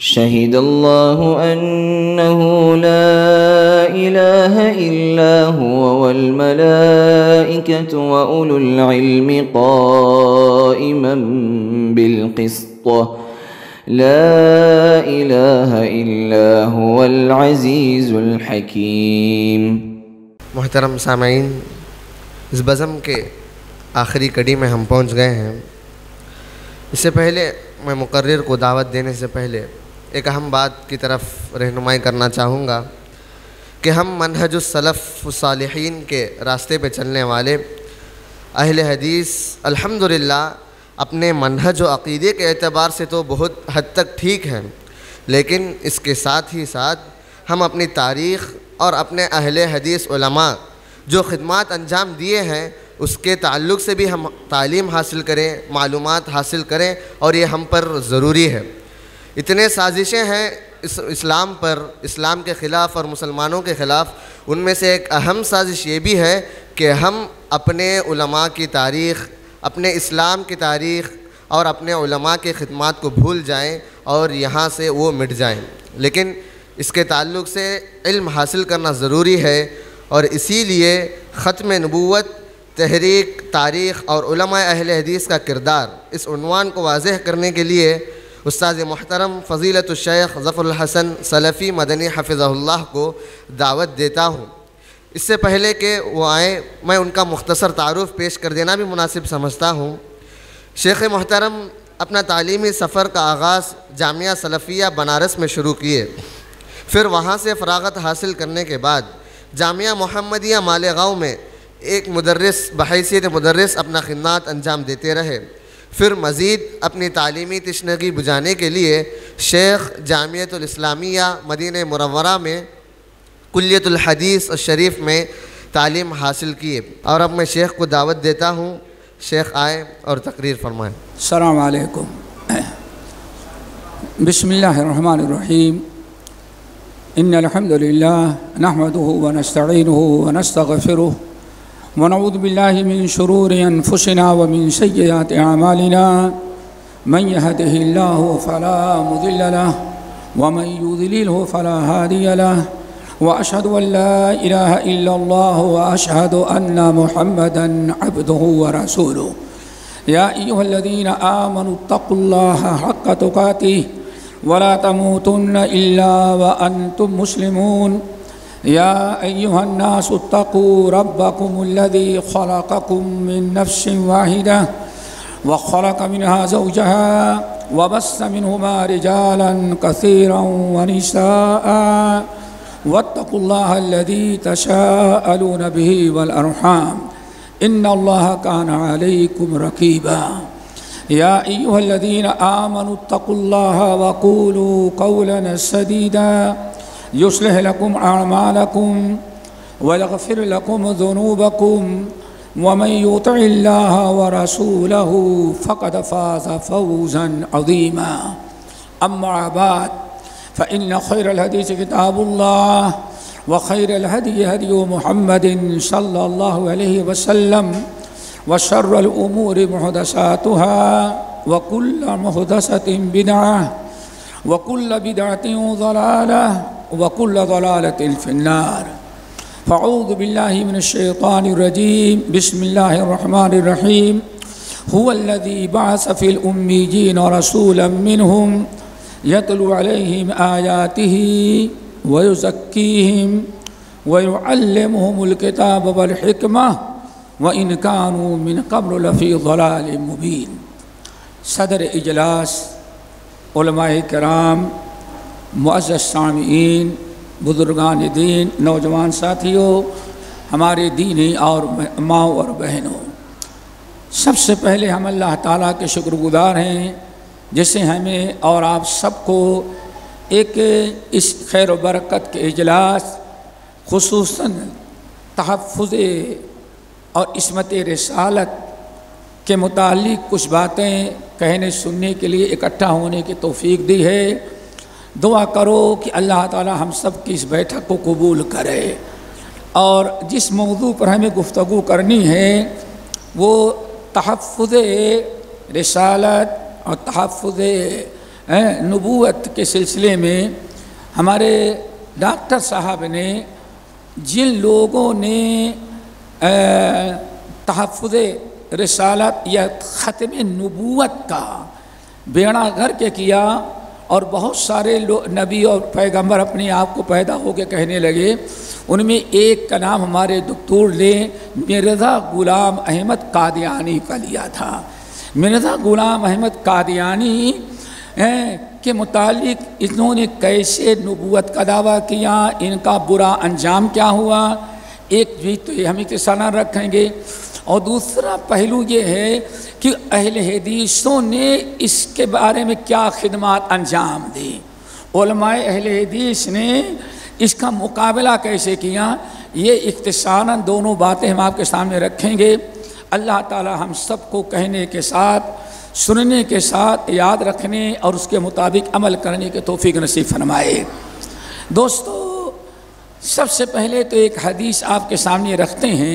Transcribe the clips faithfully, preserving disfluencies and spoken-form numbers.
شهد الله أنه لا إله إلا هو والملائكة وأولو العلم قائما بالقسط لا إله إلا هو العزيز الحكيم۔ محترم سامعین، اس بزم کے آخری کڑی میں ہم پہنچ گئے ہیں۔ اس سے پہلے میں مقرر کو دعوت دینے سے پہلے ایک اہم بات کی طرف رہنمائی کرنا چاہوں گا کہ ہم منہج السلف الصالحین کے راستے پہ چلنے والے اہل حدیث الحمدللہ اپنے منہج و عقیدے کے اعتبار سے تو بہت حد تک ٹھیک ہیں، لیکن اس کے ساتھ ہی ساتھ ہم اپنی تاریخ اور اپنے اہل حدیث علماء جو خدمات انجام دیے ہیں اس کے تعلق سے بھی ہم تعلیم حاصل کریں، معلومات حاصل کریں، اور یہ ہم پر ضروری ہے۔ اتنے سازشیں ہیں اس اسلام پر، اسلام کے خلاف اور مسلمانوں کے خلاف، ان میں سے ایک اہم سازش یہ بھی ہے کہ ہم اپنے علماء کی تاریخ، اپنے اسلام کی تاریخ اور اپنے علماء کے خدمات کو بھول جائیں اور یہاں سے وہ مٹ جائیں۔ لیکن اس کے تعلق سے علم حاصل کرنا ضروری ہے، اور اسی لیے ختم نبوت، تحریک، تاریخ اور علماء اہل حدیث کا کردار، اس عنوان کو واضح کرنے کے لیے استاذ محترم فضیلت الشیخ ظفر الحسن سلفی مدنی حفظہ اللہ کو دعوت دیتا ہوں۔ اس سے پہلے کہ وہ آئیں، میں ان کا مختصر تعارف پیش کر دینا بھی مناسب سمجھتا ہوں۔ شیخ محترم اپنا تعلیمی سفر کا آغاز جامعہ سلفیہ بنارس میں شروع کیے، پھر وہاں سے فراغت حاصل کرنے کے بعد جامعہ محمدیہ مالیگاؤں میں ایک مدرس بحیثیت مدرس اپنا خدمات انجام دیتے رہے، پھر مزید اپنی تعلیمی تشنگی بجھانے کے لیے شیخ جامعۃ الاسلامیہ مدینہ منورہ میں کلیۃ الحدیث الشریف میں تعلیم حاصل کیے۔ اور اب میں شیخ کو دعوت دیتا ہوں، شیخ آئیں اور تقریر فرمائیں۔ السلام علیکم۔ بسم اللہ الرحمن الرحیم۔ ان الحمد للہ نحمده ونستعینه ونستغفره ونعوذ بالله من شرور انفسنا ومن سیئات اعمالنا، من يهده الله فلا مضل له ومن يضلله فلا هادي له، واشهد ان لا اله الا الله واشهد ان محمدا عبده ورسوله۔ يا ايها الذين آمنوا اتقوا الله حق تقاته ولا تموتن الا وانتم مسلمون۔ يا أيها الناس اتقوا ربكم الذي خلقكم من نفس واحدة وخلق منها زوجها وبث منهما رجالا كثيرا ونساء واتقوا الله الذي تساءلون به والأرحام إن الله كان عليكم رقيبا۔ يا أيها الذين آمنوا اتقوا الله وقولوا قولا سديدا يصلح لكم أعمالكم ويغفر لكم ذنوبكم ومن يطع الله ورسوله فقد فاز فوزا عظيما۔ أما بعد فإن خير الحديث كتاب الله وخير الهدي هدي محمد صلى الله عليه وسلم وشر الأمور محدثاتها وكل محدثة بدعة وكل بدعة ضلالة وكل ضلالة في النار۔ فاعوذ بالله من الشيطان الرجيم، بسم الله الرحمن الرحيم۔ هو الذي بعث في الأميين رسولا منهم يتلو عليهم آياته ويزكيهم ويعلمهم الكتاب والحكمة وإن كانوا من قبل لفي ضلال مبين۔ صدر اجلاس، علماء کرام، معزز سامعین، بزرگان دین، نوجوان ساتھیوں، ہمارے دینی اور ماؤں اور بہنوں، سب سے پہلے ہم اللہ تعالیٰ کے شکر گزار ہیں جس نے ہمیں اور آپ سب کو ایک اس خیر و برکت کے اجلاس، خصوصاً تحفظ اور عصمت رسالت کے متعلق کچھ باتیں کہنے سننے کے لیے اکٹھا ہونے کی توفیق دی ہے۔ دعا کرو کہ اللہ تعالی ہم سب کی اس بیٹھک کو قبول کرے، اور جس موضوع پر ہمیں گفتگو کرنی ہے وہ تحفظ رسالت اور تحفظ नबूवत के सिलसिले में हमारे डॉक्टर साहब ने जिन लोगों ने तहफ़्फ़ुज़ रिसालत या ख़त्म नबूवत का बेड़ा गर्क किया और बहुत सारे लोग नबी और पैगंबर अपने आप को पैदा होकर कहने लगे, उनमें एक का नाम हमारे डॉक्टर ने मिर्ज़ा ग़ुलाम अहमद कादियानी का लिया था। मिर्ज़ा ग़ुलाम अहमद कादियानी के मुतालिक इन्होंने कैसे नबूवत का दावा किया, इनका बुरा अंजाम क्या हुआ, एक चीज़ तो हम इत्तसाना रखेंगे। और दूसरा पहलू ये है कि अहले हदीसों ने इसके बारे में क्या खिदमत अंजाम दी, उलमाए अहले हदीस ने इसका मुकाबला कैसे किया, ये इख्तिसारन दोनों बातें हम आपके सामने रखेंगे। अल्लाह ताला हम सबको कहने के साथ, सुनने के साथ, याद रखने और उसके मुताबिक अमल करने के तौफीक नसीब फरमाए। दोस्तों, सबसे पहले तो एक हदीस आपके सामने रखते हैं।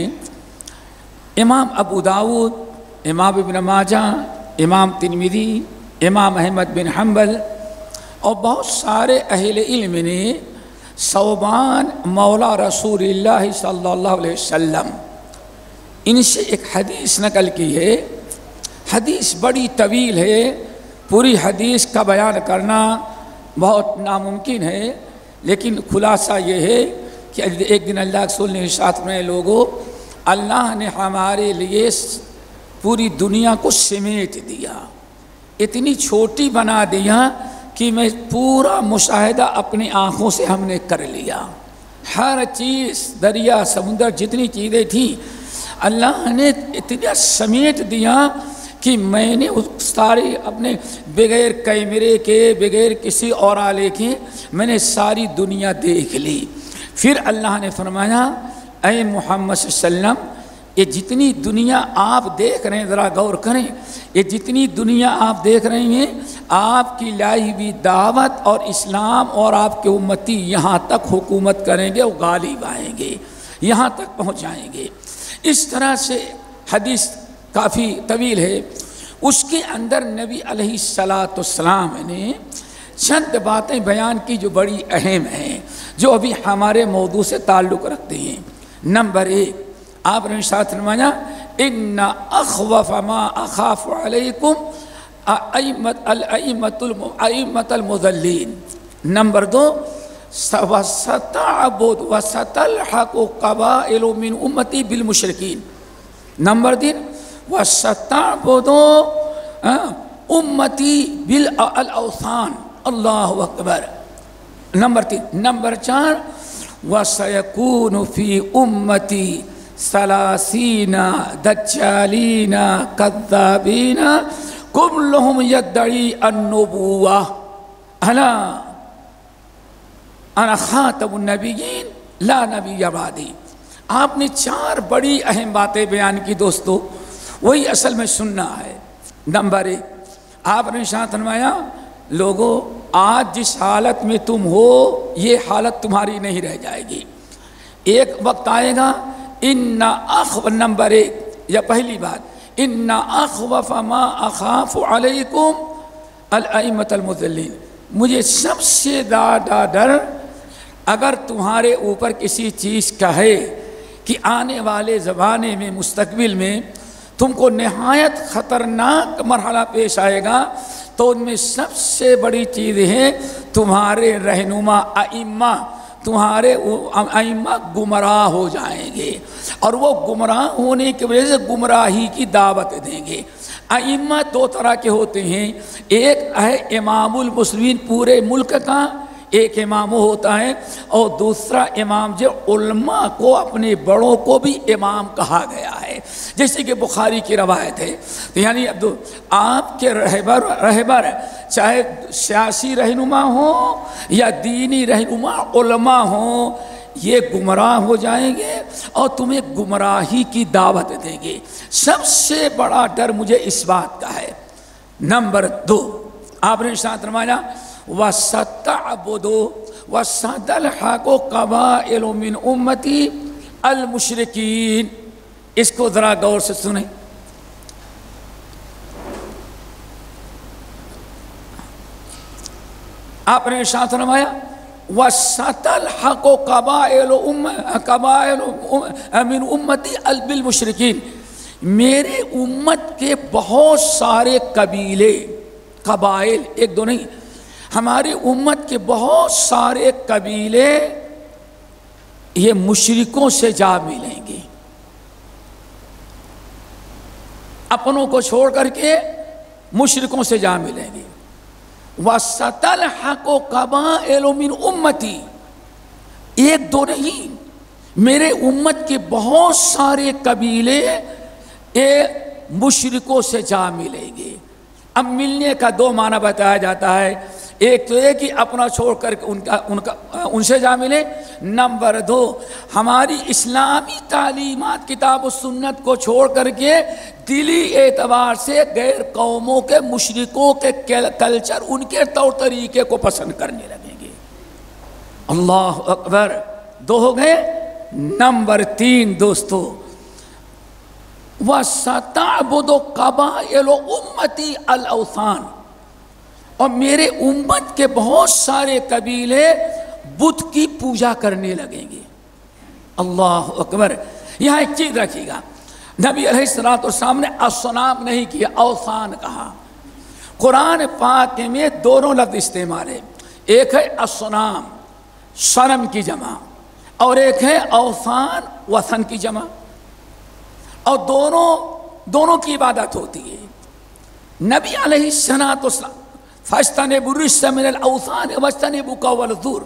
इमाम अबू दाऊद, इमाम इब्न माजा, इमाम तिरमिज़ी, इमाम अहमद बिन हम्बल और बहुत सारे अहले इल्म ने सौबान मौला रसूलुल्लाह सल्लल्लाहु अलैहि वसल्लम इनसे एक हदीस नकल की है। हदीस बड़ी तवील है, पूरी हदीस का बयान करना बहुत नामुमकिन है, लेकिन खुलासा ये है कि एक दिन अल्लाह के रसूल ने साथ में लोगों, अल्लाह ने हमारे लिए पूरी दुनिया को समेट दिया, इतनी छोटी बना दिया कि मैं पूरा मुशाहिदा अपनी आँखों से हमने कर लिया। हर चीज़, दरिया समुंदर जितनी चीज़ें थी अल्लाह ने इतना समेट दिया कि मैंने उस सारी अपने बगैर कैमरे के, बगैर किसी और आले के मैंने सारी दुनिया देख ली। फिर अल्लाह ने फरमाया, ऐ मोहम्मद सल्लम, ये जितनी दुनिया आप देख रहे हैं, ज़रा गौर करें, ये जितनी दुनिया आप देख रहे हैं, आपकी लाई हुई दावत और इस्लाम और आपके उम्मती यहाँ तक हुकूमत करेंगे और गालिब आएंगे, यहाँ तक पहुँच जाएंगे। इस तरह से हदीस काफ़ी तवील है। उसके अंदर नबी अलैहिस्सलातु वस्सलाम ने चंद बातें बयान की जो बड़ी अहम हैं, जो अभी हमारे मौजू से ताल्लुक़ रखते हैं। नंबर एक, आपने साथ फरमाया, इन्ना अख़वफ़ मा अख़ाफ़ु अलैकुम अइम्मत अल अइम्मतुल अइम्मतुल मुज़ल्लीन। नंबर दो, वसतअबुद वसतल्हक़ु क़बाइलु मिन उम्मती बिल मुशरिकीन। नंबर तीन, वसतअबुदु उम्मती बिल अल औसान। अल्लाहु अकबर। नंबर तीन। नंबर चार, वसयकूनु फी उम्मती सलासीना दज्जालीना कद्दाबीना कुल्लुहुम यद्दई अन्नुबुव्वा अला अना खातमुन नबिय्यीन ला नबिय्य बादी। आपने चार बड़ी अहम बातें बयान की दोस्तों, वही असल में सुनना है। नंबर एक, आपने साथ फरमाया, लोगों, आज जिस हालत में तुम हो ये हालत तुम्हारी नहीं रह जाएगी। एक वक्त आएगा, इन्ना अख़ नंबर एक या पहली बात, इन्ना अख़वफ़ मा अख़ाफ़ु अलैकुम अल अइम्मतुल मुज़ल्लीन। मुझे सबसे ज़्यादा डर अगर तुम्हारे ऊपर किसी चीज़ का है कि आने वाले ज़माने में, मुस्तक़बिल में तुमको नहायत ख़तरनाक मरहला पेश आएगा, तो उनमें सबसे बड़ी चीज़ है तुम्हारे रहनुमा अइम्मा, तुम्हारे अइम्मा गुमराह हो जाएंगे और वो गुमराह होने की वजह से गुमराही की दावत देंगे। अइम्मा दो तरह के होते हैं, एक है इमामुल मुस्लिमीन, पूरे मुल्क का एक इमाम होता है, और दूसरा इमाम जो उलमा को, अपने बड़ों को भी इमाम कहा गया है, जैसे कि बुखारी की रवायत है। तो यानी अब आपके रहबर रहबर चाहे सियासी रहनुमा हो या दीनी रहनुमा उलमा हो, ये गुमराह हो जाएंगे और तुम्हें गुमराही की दावत देंगे। सबसे बड़ा डर मुझे इस बात का है। नंबर दो, आपने साथ फरमाया, वसतअबुदु वसतल्हक़ु क़बाइलु मिन उम्मती अल मुशरिकीन। इसको ज़रा गौर से सुने। आपने इरशाद फरमाया वसतलहक़ु क़बाइल क़बाइल मिन उम्मती अल बिल मुशरिकीन, मेरे उम्मत के बहुत सारे कबीले, कबाइल एक दो नहीं, हमारी उम्मत के बहुत सारे कबीले ये मुशरिकों से जा मिलेंगे। अपनों को छोड़ करके मुशरिकों से जा मिलेंगे। वसतलहक़ु क़बाइल मिन उम्मती, एक दो नहीं, मेरे उम्मत के बहुत सारे कबीले ये मुशरिकों से जा मिलेंगे। अब मिलने का दो माना बताया जाता है, एक तो ये कि अपना छोड़ कर उनका उनका उनसे जा मिले, नंबर दो हमारी इस्लामी तालीमात किताब और सुन्नत को छोड़ करके दिली एतबार से गैर कौमों के मुशरिकों के कल्चर, उनके तौर तरीके को पसंद करने लगेंगे। अल्लाह अकबर, दो हो गए। नंबर तीन दोस्तों, वसतअबुदु क़बाइल उम्मती अल औसान, और मेरे उम्मत के बहुत सारे कबीले बुत की पूजा करने लगेंगे। अल्लाह अकबर। यहाँ एक चीज रखिएगा, नबी अलैहिस्सलातु वस्सलाम ने असनाम नहीं किया, औसान कहा। कुरान पाक में दोनों लफ्ज इस्तेमाल है, एक है असनाम सनम की जमा, और एक है औसान वसन की जमा, और दोनों दोनों की इबादत होती है। नबी अलैहिस्सलातु वस्सलाम फस्तनिबु रिज्स मिनल औसान वस्तनिबु क़ौल ज़ूर,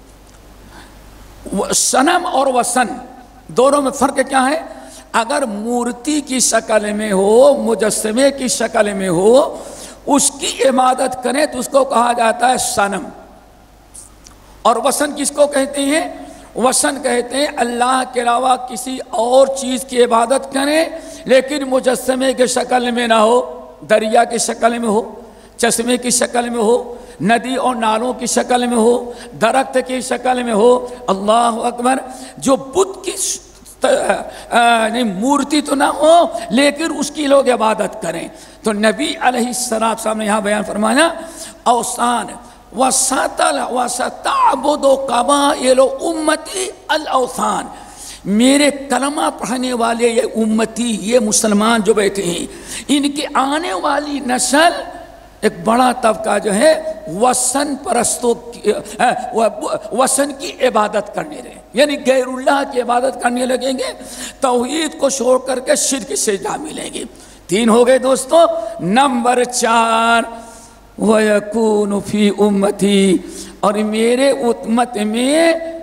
सनम और वसन दोनों में फ़र्क क्या है? अगर मूर्ति की शक्ल में हो, मुजस्समे की शक्ल में हो, उसकी इबादत करें तो उसको कहा जाता है सनम। और वसन किसको कहते हैं? वसन कहते हैं अल्लाह के अलावा किसी और चीज़ की इबादत करें लेकिन मुजस्समे की शक्ल में ना हो, दरिया की शक्ल में हो, चश्मे की शक्ल में हो, नदी और नालों की शक्ल में हो, दरख्त की शक्ल में हो। अल्लाह अकबर। जो बुत की नहीं मूर्ति तो ना हो लेकिन उसकी लोग इबादत करें। तो नबी अलैहिस्सलाम ने यहाँ बयान फरमाया औसान वसतल वसतअबुदु क़बाइल उम्मती अल औसान, मेरे कलमा पढ़ने वाले ये उम्मती, ये मुसलमान जो बैठे हैं, इनकी आने वाली नस्ल एक बड़ा तबका जो है वसन परस्तों की वसन की इबादत करने लगे, यानी गैरुल्लाह की इबादत करने लगेंगे, तौहीद को छोड़ करके शिर्क से जा मिलेंगे। तीन हो गए दोस्तों। नंबर चार, वयकूनु फी उम्मती, और मेरे उम्मत में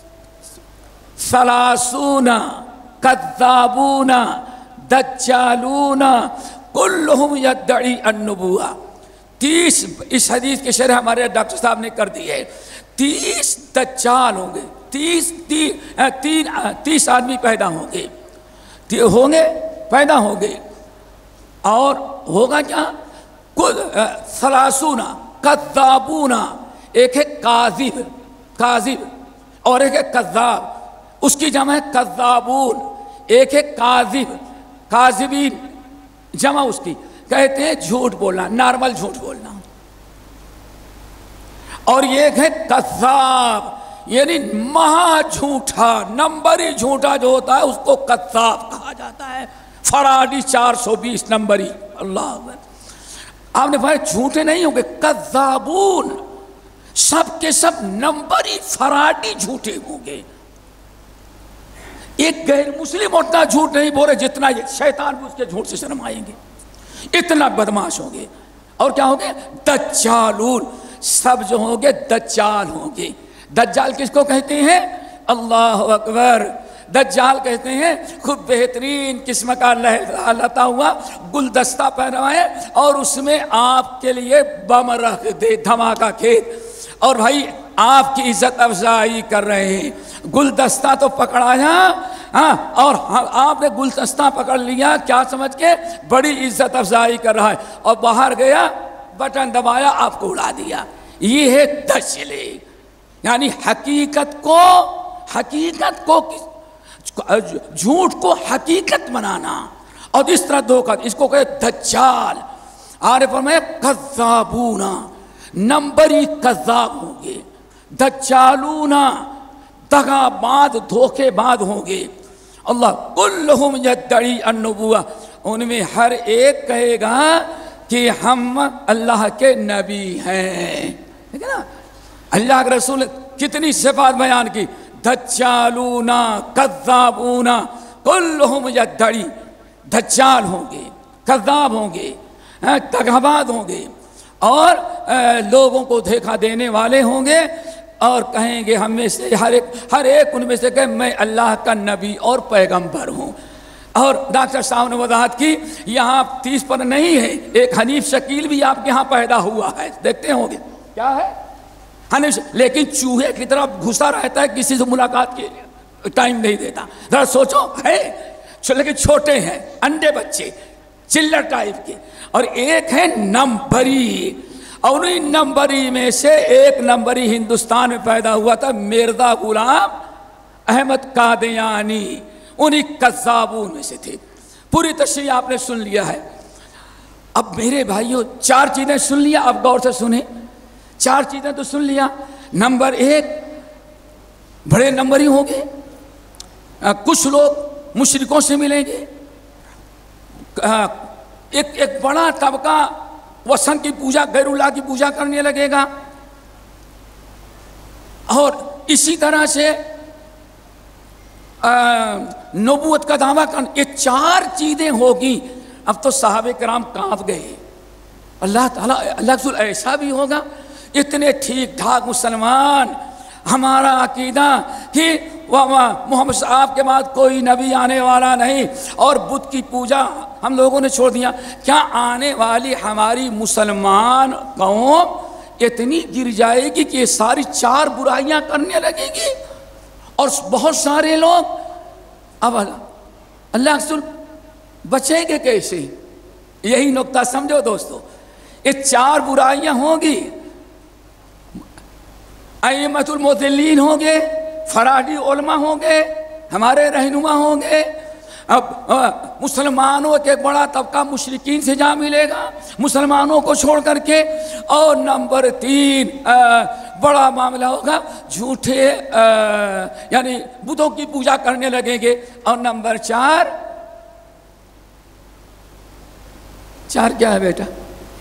सलासूना कज़्ज़ाबूना दज्जालूना कुल्लुहुम यद्दई अन्नुबुव्वा। तीस, इस हदीस की शरह हमारे डॉक्टर साहब ने कर दी है, तीस दज्जाल होंगे, तीस ती, तीन तीस आदमी पैदा होंगे होंगे पैदा होंगे और होगा क्या? कुल सलासूना कज़्ज़ाबूना, एक है काज़िब काज़िब और एक है कज़्ज़ाब, उसकी जमा है कज़्ज़ाबून, एक है काज़िब काज़िबीन, जमा उसकी कहते हैं झूठ बोलना, नॉर्मल झूठ बोलना। और ये है कज़्ज़ाब, यानी महा झूठा, नंबरी झूठा जो होता है उसको कज़्ज़ाब कहा जाता है। फराडी चार सौ बीस नंबरी। अल्लाह, आपने कहा झूठे नहीं होंगे, कज़्ज़ाबून, सब के सब नंबरी फराडी झूठे होंगे। एक गैर मुस्लिम उतना झूठ नहीं बोले जितना ये शैतान भी उसके झूठ से शर्माएंगे, इतना बदमाश होंगे। और क्या होंगे? दज्जालून, सब जो होंगे दज्जाल होंगे। दज्जाल किसको कहते हैं? अल्लाह अकबर। दज्जाल कहते हैं खूब बेहतरीन किस्म का लहलता हुआ गुलदस्ता पहना है और उसमें आपके लिए बम रख दे, धमाका खेत, और भाई आपकी इज्जत अफजाई कर रहे हैं। गुलदस्ता तो पकड़ाया, हाँ, और आपने गुलदस्ता पकड़ लिया क्या समझ के? बड़ी इज्जत अफजाई कर रहा है, और बाहर गया, बटन दबाया, आपको उड़ा दिया। ये है दजले, यानी हकीकत को हकीकत को झूठ को हकीकत बनाना और इस तरह धोखा, इसको कहे दज्जाल। आरे पर मैं कज़्ज़ाबूना, نمبری کذاب ہوں گے، دجالونا دغا باز دھوکے باز ہوں گے۔ اللہ کلہم یدعی النبوہ، ان میں ہر ایک کہے گا کہ ہم اللہ کے نبی ہیں، ٹھیک ہے نا۔ اللہ کے رسول کتنی صفات بیان کی، دجالونا کذابونا کلہم یدعی، دجال ہوں گے، کذاب ہوں گے، دغاباز ہوں گے، اور لوگوں کو دھوکا دینے والے ہوں گے، اور کہیں گے ہم میں سے ہر ایک ہر ایک ان میں سے کہ میں اللہ کا نبی اور پیغمبر ہوں۔ اور ڈاکٹر صاحب نے وضاحت کی یہاں تیس پر نہیں ہے، ایک حنیف شکیل بھی آپ کے ہاں پیدا ہوا ہے، دیکھتے ہوں گے کیا ہے حنیف، لیکن چوہے کی طرح گھسا رہتا ہے، کسی سے ملاقات کے ٹائم نہیں دیتا۔ ذرا سوچو، ہے لیکن چھوٹے ہیں، انڈے بچے چلر ٹائپ کے، اور ایک ہے نمبری، اور ان نمبری میں سے ایک نمبری ہندوستان میں پیدا ہوا تھا، مرزا غلام احمد قادیانی، انہی کذابوں میں سے تھے۔ پوری تشریح آپ نے سن لیا ہے۔ اب میرے بھائیوں چار چیزیں سن لیا، اب غور سے سنیں، چار چیزیں تو سن لیا۔ نمبر ایک، بڑے نمبری ہوں گے، کچھ لوگ مشرکوں سے ملیں گے، ایک ایک بڑا طبقہ وثن کی پوجا، غیر اللہ کی پوجا کرنے لگے گا، اور اسی طرح سے نبوت کا دعویٰ کرنا، یہ چار چیزیں ہوگی۔ اب تو صحابہ کرام کانپ گئے، اللہ تعالیٰ اللہ رسول ایسا بھی ہوگا، اتنے ٹھیک ٹھاک مسلمان، ہمارا عقیدہ کہ محمد صاحب کے بعد کوئی نبی آنے والا نہیں، اور بت کی پوجا ہم لوگوں نے چھوڑ دیا، کیا آنے والی ہماری مسلمان قوم اتنی گر جائے گی کہ یہ ساری چار برائیاں کرنے لگے گی؟ اور بہت سارے لوگ، اب اللہ رسول بچیں گے کیسے؟ یہی نقطہ سمجھو دوستو، یہ چار برائیاں ہوں گی، ائمۃ المضلین ہوں گے، فرادی علماء ہوں گے، ہمارے رہنما ہوں گے، اب مسلمانوں کے بڑا طبقہ مشرکین سے جا ملے گا مسلمانوں کو چھوڑ کر کے، اور نمبر تین بڑا معاملہ ہوگا، جھوٹے یعنی بتوں کی پوجا کرنے لگیں گے، اور نمبر چار چار کیا ہے بیٹا؟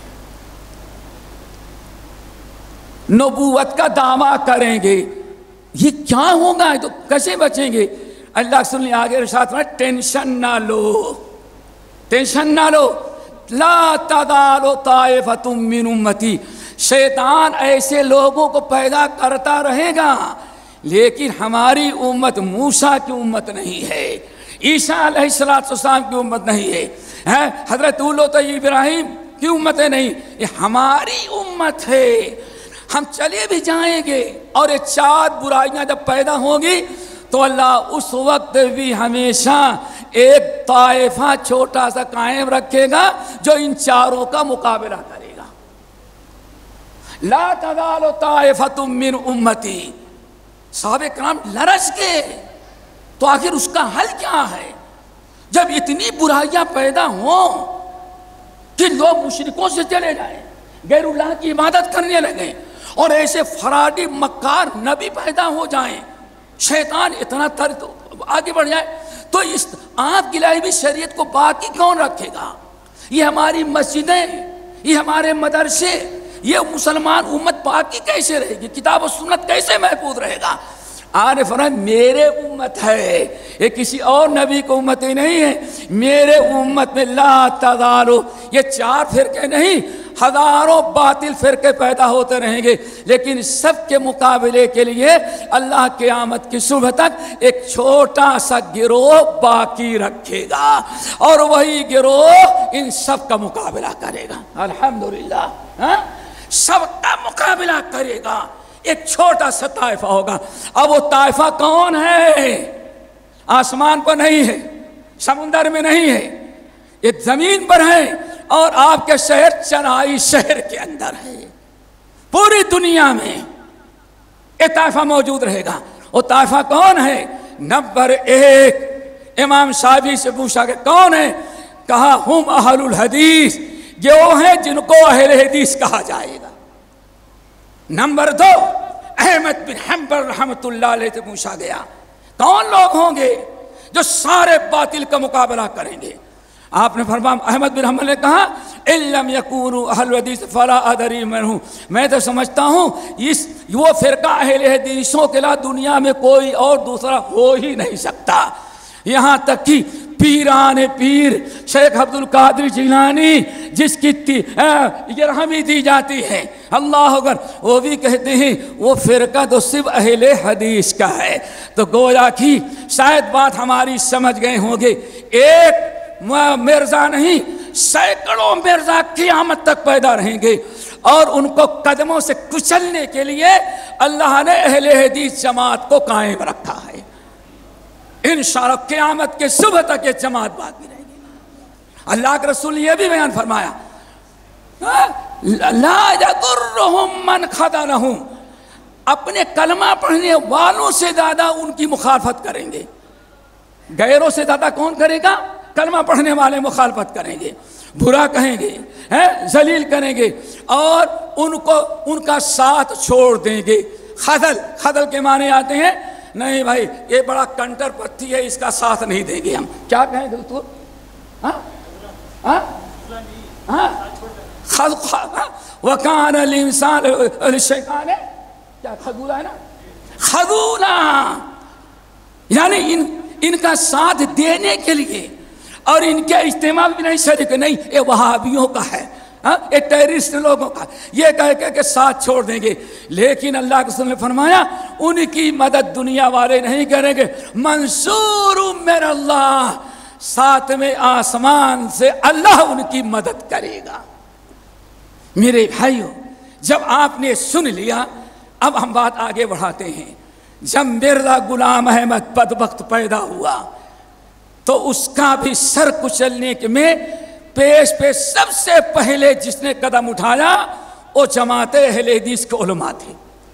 نبوت کا دعویٰ کریں گے۔ یہ کیا ہوگا؟ تو کیسے بچیں گے؟ اللہ سن لیں آگے ارشاد فرمایا، ٹینشن نہ لو، ٹینشن نہ لو، لا تزال طائفۃ من امتی، شیطان ایسے لوگوں کو پیدا کرتا رہے گا، لیکن ہماری امت موسیٰ کی امت نہیں ہے، عیسیٰ علیہ السلام کی امت نہیں ہے، حضرت اولو طیب ابراہیم کی امت نہیں، یہ ہماری امت ہے۔ ہم چلے بھی جائیں گے، اور یہ چار برائیاں جب پیدا ہوں گی تو اللہ اس وقت بھی ہمیشہ ایک طائفہ چھوٹا سا قائم رکھے گا جو ان چاروں کا مقابلہ کرے گا۔ لا تزال طائفۃ من امتی، صحابہ کرام لرز گئے، تو آخر اس کا حل کیا ہے؟ جب اتنی برائیاں پیدا ہوں کہ لوگ مشرکوں سے چلے جائیں، غیر اللہ کی عبادت کرنے لگیں، اور ایسے فرادی مکار نبی پیدا ہو جائیں، شیطان اتنا تر آگے بڑھ جائے، تو اس آپ کی لائی بھی شریعت کو باقی کون رکھے گا؟ یہ ہماری مسجدیں، یہ ہمارے مدرسے، یہ مسلمان امت باقی کیسے رہے گی؟ کتاب و سنت کیسے محفوظ رہے گا؟ آنے فرمایا میرے امت ہے، یہ کسی اور نبی کو امت ہی نہیں ہے، میرے امت میں لا تزالو، یہ چار فرقے نہیں، ہزاروں باطل فرقے پیدا ہوتے رہیں گے، لیکن سب کے مقابلے کے لیے اللہ قیامت کی صبح تک ایک چھوٹا سا گروہ باقی رکھے گا، اور وہی گروہ ان سب کا مقابلہ کرے گا۔ الحمدللہ، ہاں سب کا مقابلہ کرے گا، ایک چھوٹا سا طائفہ ہوگا۔ اب وہ طائفہ کون ہے؟ آسمان پر نہیں ہے، سمندر میں نہیں ہے، یہ زمین پر ہے، اور آپ کے شہر چنائی شہر کے اندر ہے، پوری دنیا میں یہ طائفہ موجود رہے گا۔ وہ طائفہ کون ہے؟ نمبر ایک، امام شافعی سے پوچھا کہ کون ہے؟ کہا ہم اہل الحدیث، یہ وہ ہیں جن کو اہل حدیث کہا جائے گا۔ نمبر دو، احمد بن حنبل رحمۃ اللہ علیہ سے پوچھا گیا کون لوگ ہوں گے جو سارے باطل کا مقابلہ کریں گے؟ آپ نے فرمایا، احمد بن حنبل نے کہا ان لم یکونوا اہل حدیث فلا ادری من ہوں، میں تو سمجھتا ہوں اس وہ فرقہ اہل حدیثوں کے علاوہ دنیا میں کوئی اور دوسرا ہو ہی نہیں سکتا۔ یہاں تک کہ پیران پیر شیخ عبد القادر جیلانی جس کی یرحمی دی جاتی ہے، اللہ اکبر، وہ بھی کہتے ہیں وہ فرقہ تو صرف اہل حدیث کا ہے۔ تو گویا کہ شاید بات ہماری سمجھ گئے ہوں گے، ایک مرزا نہیں سینکڑوں مرزا قیامت تک پیدا رہیں گے، اور ان کو قدموں سے کچلنے کے لیے اللہ نے اہل حدیث جماعت کو قائم رکھا ہے۔ انشاءاللہ قیامت کے صبح تک یہ جماعت باقی رہے گی۔ اللہ کے رسول نے یہ بھی بیان فرمایا، لا یضرهم من خذلهم، اپنے کلمہ پڑھنے والوں سے زیادہ ان کی مخالفت کریں گے، غیروں سے زیادہ کون کرے گا؟ کلمہ پڑھنے والے مخالفت کریں گے، برا کہیں گے، ذلیل کریں گے، اور ان کو ان کا ساتھ چھوڑ دیں گے۔ خذل، خذل کے معنی آتے ہیں نہیں بھائی یہ بڑا کنٹر پتھی ہے، اس کا ساتھ نہیں دیں گے ہم۔ کیا کہیں گے تو؟ وَكَانَ الْإِنسَانُ الشیطان کیا خذولا ہے نا، خذولا، یعنی ان ان کا ساتھ دینے کے لیے اور ان کے اجتماع بھی نہیں شریک، نہیں یہ وہابیوں کا ہے، یہ ٹیررسٹ لوگوں کا، یہ کہہ کہ, کہ ساتھ چھوڑ دیں گے۔ لیکن اللہ کے رسول نے فرمایا ان کی مدد دنیا والے نہیں کریں گے، منصور من اللہ، ساتویں آسمان سے اللہ ان کی مدد کرے گا۔ میرے بھائیوں، جب آپ نے سن لیا، اب ہم بات آگے بڑھاتے ہیں۔ جب مرزا غلام احمد بدبخت پیدا ہوا تو اس کا بھی سر کچلنے میں پیش پیش سب سے پہلے جس نے قدم اٹھایا وہ جماعت اہل حدیث کے علماء تھے۔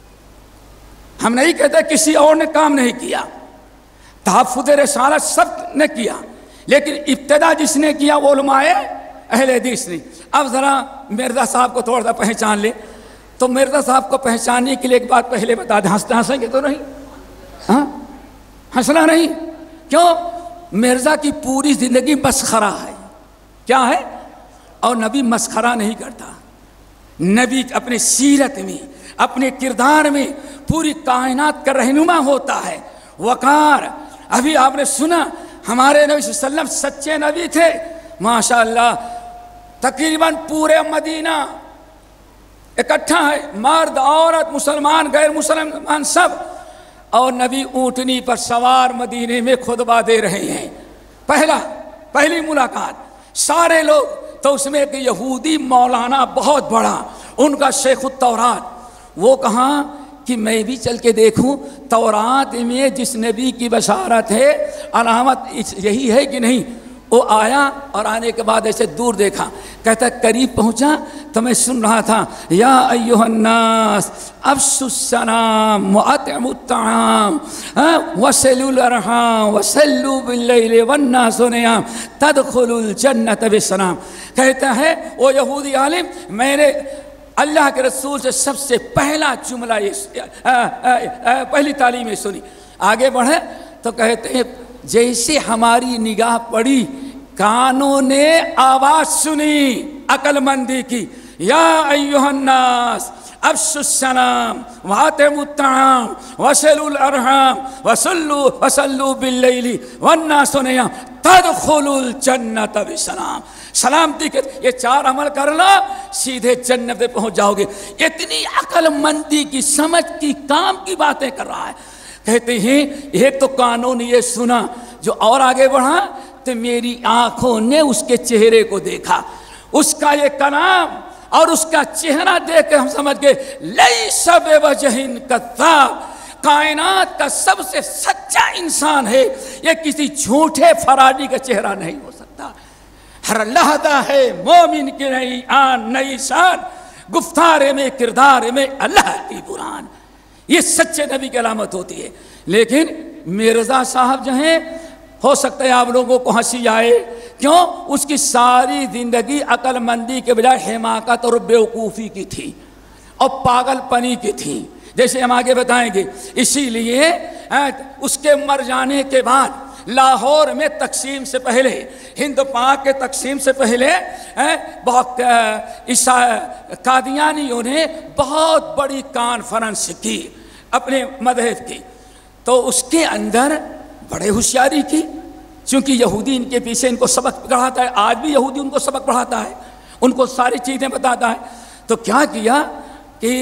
ہم نہیں کہتے کسی اور نے کام نہیں کیا، تحفظ رسالت سب نے کیا، لیکن ابتدا جس نے کیا وہ علماء اہل حدیث نے۔ اب ذرا مرزا صاحب کو تھوڑا سا پہچان لے، تو مرزا صاحب کو پہچاننے کے لیے ایک بات پہلے بتا دیں، ہنستے ہنسیں گے تو نہیں، ہاں ہنسنا نہیں، کیوں؟ مرزا کی پوری زندگی مسخرہ ہے، کیا ہے؟ اور نبی مسخرہ نہیں کرتا، نبی اپنے سیرت میں اپنے کردار میں پوری کائنات کا رہنما ہوتا ہے، وقار۔ ابھی آپ نے سنا ہمارے نبی صلی اللہ علیہ وسلم سچے نبی تھے، ماشاءاللہ، تقریباً پورے مدینہ اکٹھا ہے، مرد عورت مسلمان غیر مسلمان سب، اور نبی اونٹنی پر سوار مدینے میں خطبہ دے رہے ہیں۔ پہلا پہلی ملاقات سارے لوگ، تو اس میں ایک یہودی مولانا بہت بڑا، ان کا شیخ التورات، وہ کہاں کہ میں بھی چل کے دیکھوں تورات میں جس نبی کی بشارت ہے علامت یہی ہے کہ نہیں۔ وہ آیا اور آنے کے بعد ایسے دور دیکھا، کہتا قریب پہنچا تو میں سن رہا تھا، یا ایھا الناس افشوا السلام واطعموا الطعام وصلوا الارحام وصلوا باللیل والناس نیام تدخلوا الجنۃ بسلام۔ کہتا ہے وہ یہودی عالم، میں نے اللہ کے رسول سے سب سے پہلا جملہ یہ پہلی تعلیم یہ سنی۔ آگے بڑھے تو کہتے ہیں جیسے ہماری نگاہ پڑی، کانوں نے آواز سنی عقل مندی کی، یا ایھا الناس افشوا السلام واطعموا الطعام وصلوا الارحام وصلوا وصلوا باللیل والناس نیام تدخلوا الجنۃ بسلام۔ سلامتی کے یہ چار عمل کر لو سیدھے جنت پہ پہنچ جاؤ گے۔ اتنی عقل مندی کی سمجھ کی کام کی باتیں کر رہا ہے۔ کہتے ہیں ایک تو کانوں نے یہ سنا، جو اور آگے بڑھا تو میری آنکھوں نے اس کے چہرے کو دیکھا، اس کا یہ کلام اور اس کا چہرہ دیکھ کے ہم سمجھ گئے لیس بوجہ کذاب، کائنات کا سب سے سچا انسان ہے، یہ کسی جھوٹے فراری کا چہرہ نہیں ہو سکتا۔ ہر لحظہ ہے مومن کی نئی آن نئی شان، گفتار میں کردار میں اللہ کی قرآن، یہ سچے نبی کی علامت ہوتی ہے۔ لیکن مرزا صاحب جو ہیں، ہو سکتا ہے آپ لوگوں کو ہنسی آئے، کیوں؟ اس کی ساری زندگی عقل مندی کے بجائے حماقت اور بیوقوفی کی تھی، اور پاگل پنی کی تھیں، جیسے ہم آگے بتائیں گے۔ اسی لیے اس کے مر جانے کے بعد لاہور میں تقسیم سے پہلے، ہند پاک کے تقسیم سے پہلے بہت قادیانیوں نے بہت بڑی کانفرنس کی اپنے مذہب کی، تو اس کے اندر بڑے ہوشیاری کی، چونکہ یہودی ان کے پیچھے ان کو سبق پڑھاتا ہے، آج بھی یہودی ان کو سبق پڑھاتا ہے، ان کو ساری چیزیں بتاتا ہے۔ تو کیا کیا کہ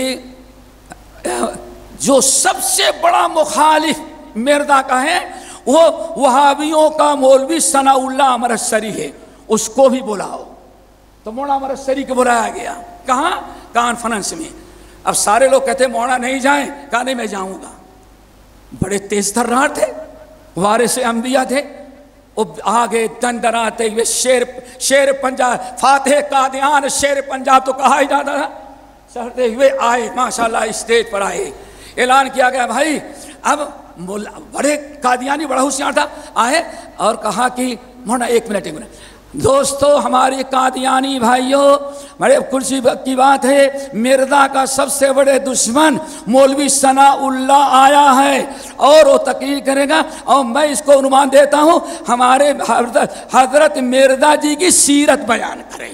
جو سب سے بڑا مخالف مردا کا ہے وہ وہابیوں کا مولوی ثناء اللہ امرتسری ہے، اس کو بھی بلاؤ۔ تو مولانا امرتسری کو بلایا گیا، کہاں؟ کانفرنس میں۔ اب سارے لوگ کہتے ہیں مولانا نہیں جائیں، کہا نہیں میں جاؤں گا۔ بڑے تیز ترار تھے، وارث انبیاء تھے، وہ آگے دن دراتے ہوئے شیر شیر پنجاب، فاتح قادیان شیر پنجاب تو کہا ہی جاتا تھا، چڑھتے ہوئے آئے، ماشاءاللہ اسٹیج پر آئے، اعلان کیا گیا بھائی اب بڑے قادیانی بڑا ہوشیار تھا، آئے اور کہا کہ مولانا ایک منٹ ایک منٹ دوستو، ہماری قادیانی بھائیوں، بڑے کرسی کی بات ہے، مردا کا سب سے بڑے دشمن مولوی ثناء اللہ آیا ہے اور وہ تقریر کرے گا، اور میں اس کو عنوان دیتا ہوں ہمارے حضرت مردا جی کی سیرت بیان کریں۔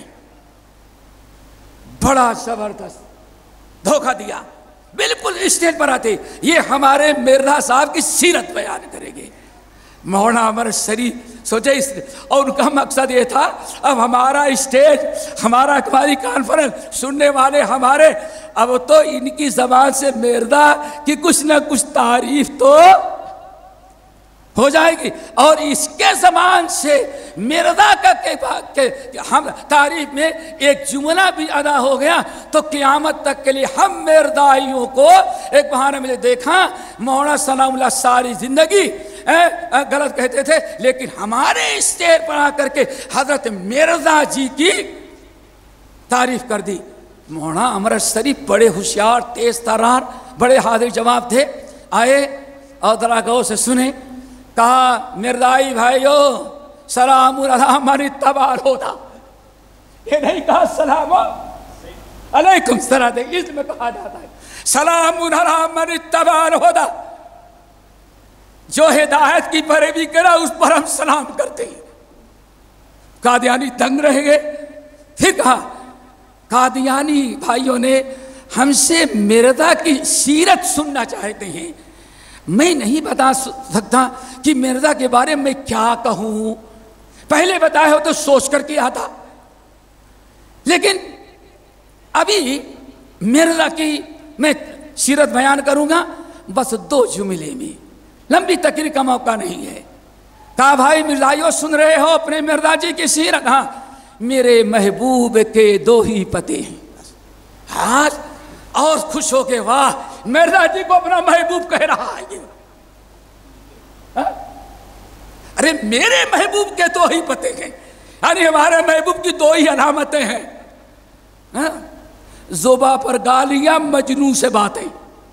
بڑا زبردست دھوکہ دیا، بالکل اسٹیج پر آتے یہ ہمارے مردا صاحب کی سیرت بیان کریں گے۔ مولانا امرتسری سوچے اس، اور ان کا مقصد یہ تھا اب ہمارا اسٹیج، ہمارا ہماری کانفرنس سننے والے ہمارے، اب تو ان کی زبان سے مردا کی کچھ نہ کچھ تعریف تو ہو جائے گی، اور اس کے زبان سے مردا کا ہم تعریف میں ایک جملہ بھی ادا ہو گیا تو قیامت تک کے لیے ہم مردائیوں کو ایک بہانے میں دیکھا مولانا ثناء اللہ ساری زندگی غلط کہتے تھے، لیکن ہمارے اسٹیج پر آ کر کے حضرت مردا جی کی تعریف کر دی۔ مولانا امرتسری بڑے ہوشیار، تیز ترار، بڑے حاضر جواب تھے، آئے اور ذرا غور سے سنے، کہا مردائی بھائیو سلام علیہ من اتبع الہدی، یہ نہیں کہا سلام علیکم، سلام اس میں کہا جاتا ہے سلام علیہ من اتبع الہدی، جو ہدایت کی پیروی کرا اس پر ہم سلام کرتے ہیں۔ قادیانی دنگ رہ گئے، پھر کہا قادیانی بھائیوں نے ہم سے مردا کی سیرت سننا چاہتے ہیں، میں نہیں بتا سکتا کہ مردا کے بارے میں کیا کہوں، پہلے بتایا ہو تو سوچ کر کیا تھا، لیکن ابھی مردا کی میں سیرت بیان کروں گا بس دو جملے میں، لمبی تقریر کا موقع نہیں ہے۔ کہا بھائی مردائیوں سن رہے ہو اپنے مردا جی کی سیرت؟ ہاں، میرے محبوب کے دو ہی پتے ہیں۔ آج اور خوش ہو کے واہ مردا جی کو اپنا محبوب کہہ رہا ہے یہ، ارے میرے محبوب کے دو ہی پتے ہیں، یعنی ہمارے محبوب کی دو ہی علامتیں ہیں، زباں پر گالیاں، مجنوں سے باتیں۔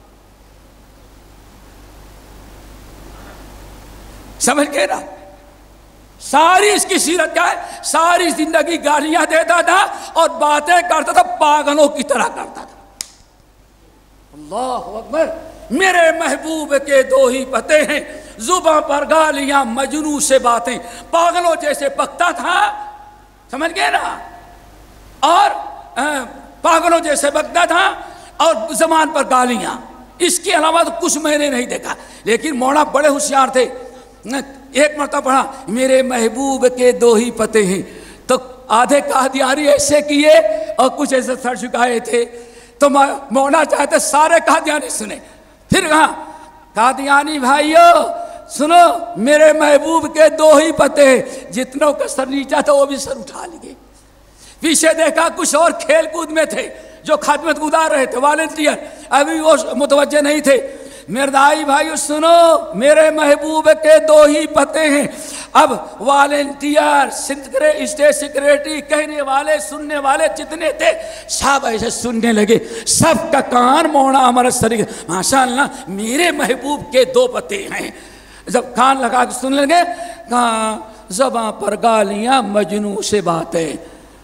سمجھ گئے نا؟ ساری اس کی سیرت کیا ہے؟ ساری زندگی گالیاں دیتا تھا اور باتیں کرتا تھا، پاگلوں کی طرح کرتا تھا۔ اللہ اکبر، میرے محبوب کے دو ہی پتے ہیں، زباں پر گالیاں، مجنوں سے باتیں، پاگلوں جیسے بکتا تھا، سمجھ گئے نا؟ اور پاگلوں جیسے بکتا تھا اور زبان پر گالیاں، اس کے علاوہ تو کچھ میں نے نہیں دیکھا۔ لیکن مولانا بڑے ہوشیار تھے، ایک مرتبہ پڑھا میرے محبوب کے دو ہی پتے ہیں، تو آدھے قادیانی ایسے کیے اور کچھ ایسے سر جھکائے تھے، تو مولانا چاہتے سارے قادیانی سنے۔ پھر کہا قادیانی بھائیو سنو، میرے محبوب کے دو ہی پتے ہیں، جتنوں کا سر نیچا تھا وہ بھی سر اٹھا لیے۔ پیچھے دیکھا کچھ اور کھیل کود میں تھے جو خدمت گزار رہے تھے، والنٹیئر، ابھی وہ متوجہ نہیں تھے۔ مردائی بھائیو سنو، میرے محبوب کے دو ہی پتے ہیں۔ اب والنٹیئر، اسٹیٹ سیکریٹری، کہنے والے، سننے والے جتنے تھے سب ایسے سننے لگے، سب کا کان مولانا امرتسری، ماشاءاللہ میرے محبوب کے دو پتے ہیں۔ جب کان لگا کے سننے لگے، کہاں زباں پر گالیاں، مجنوں سے باتیں۔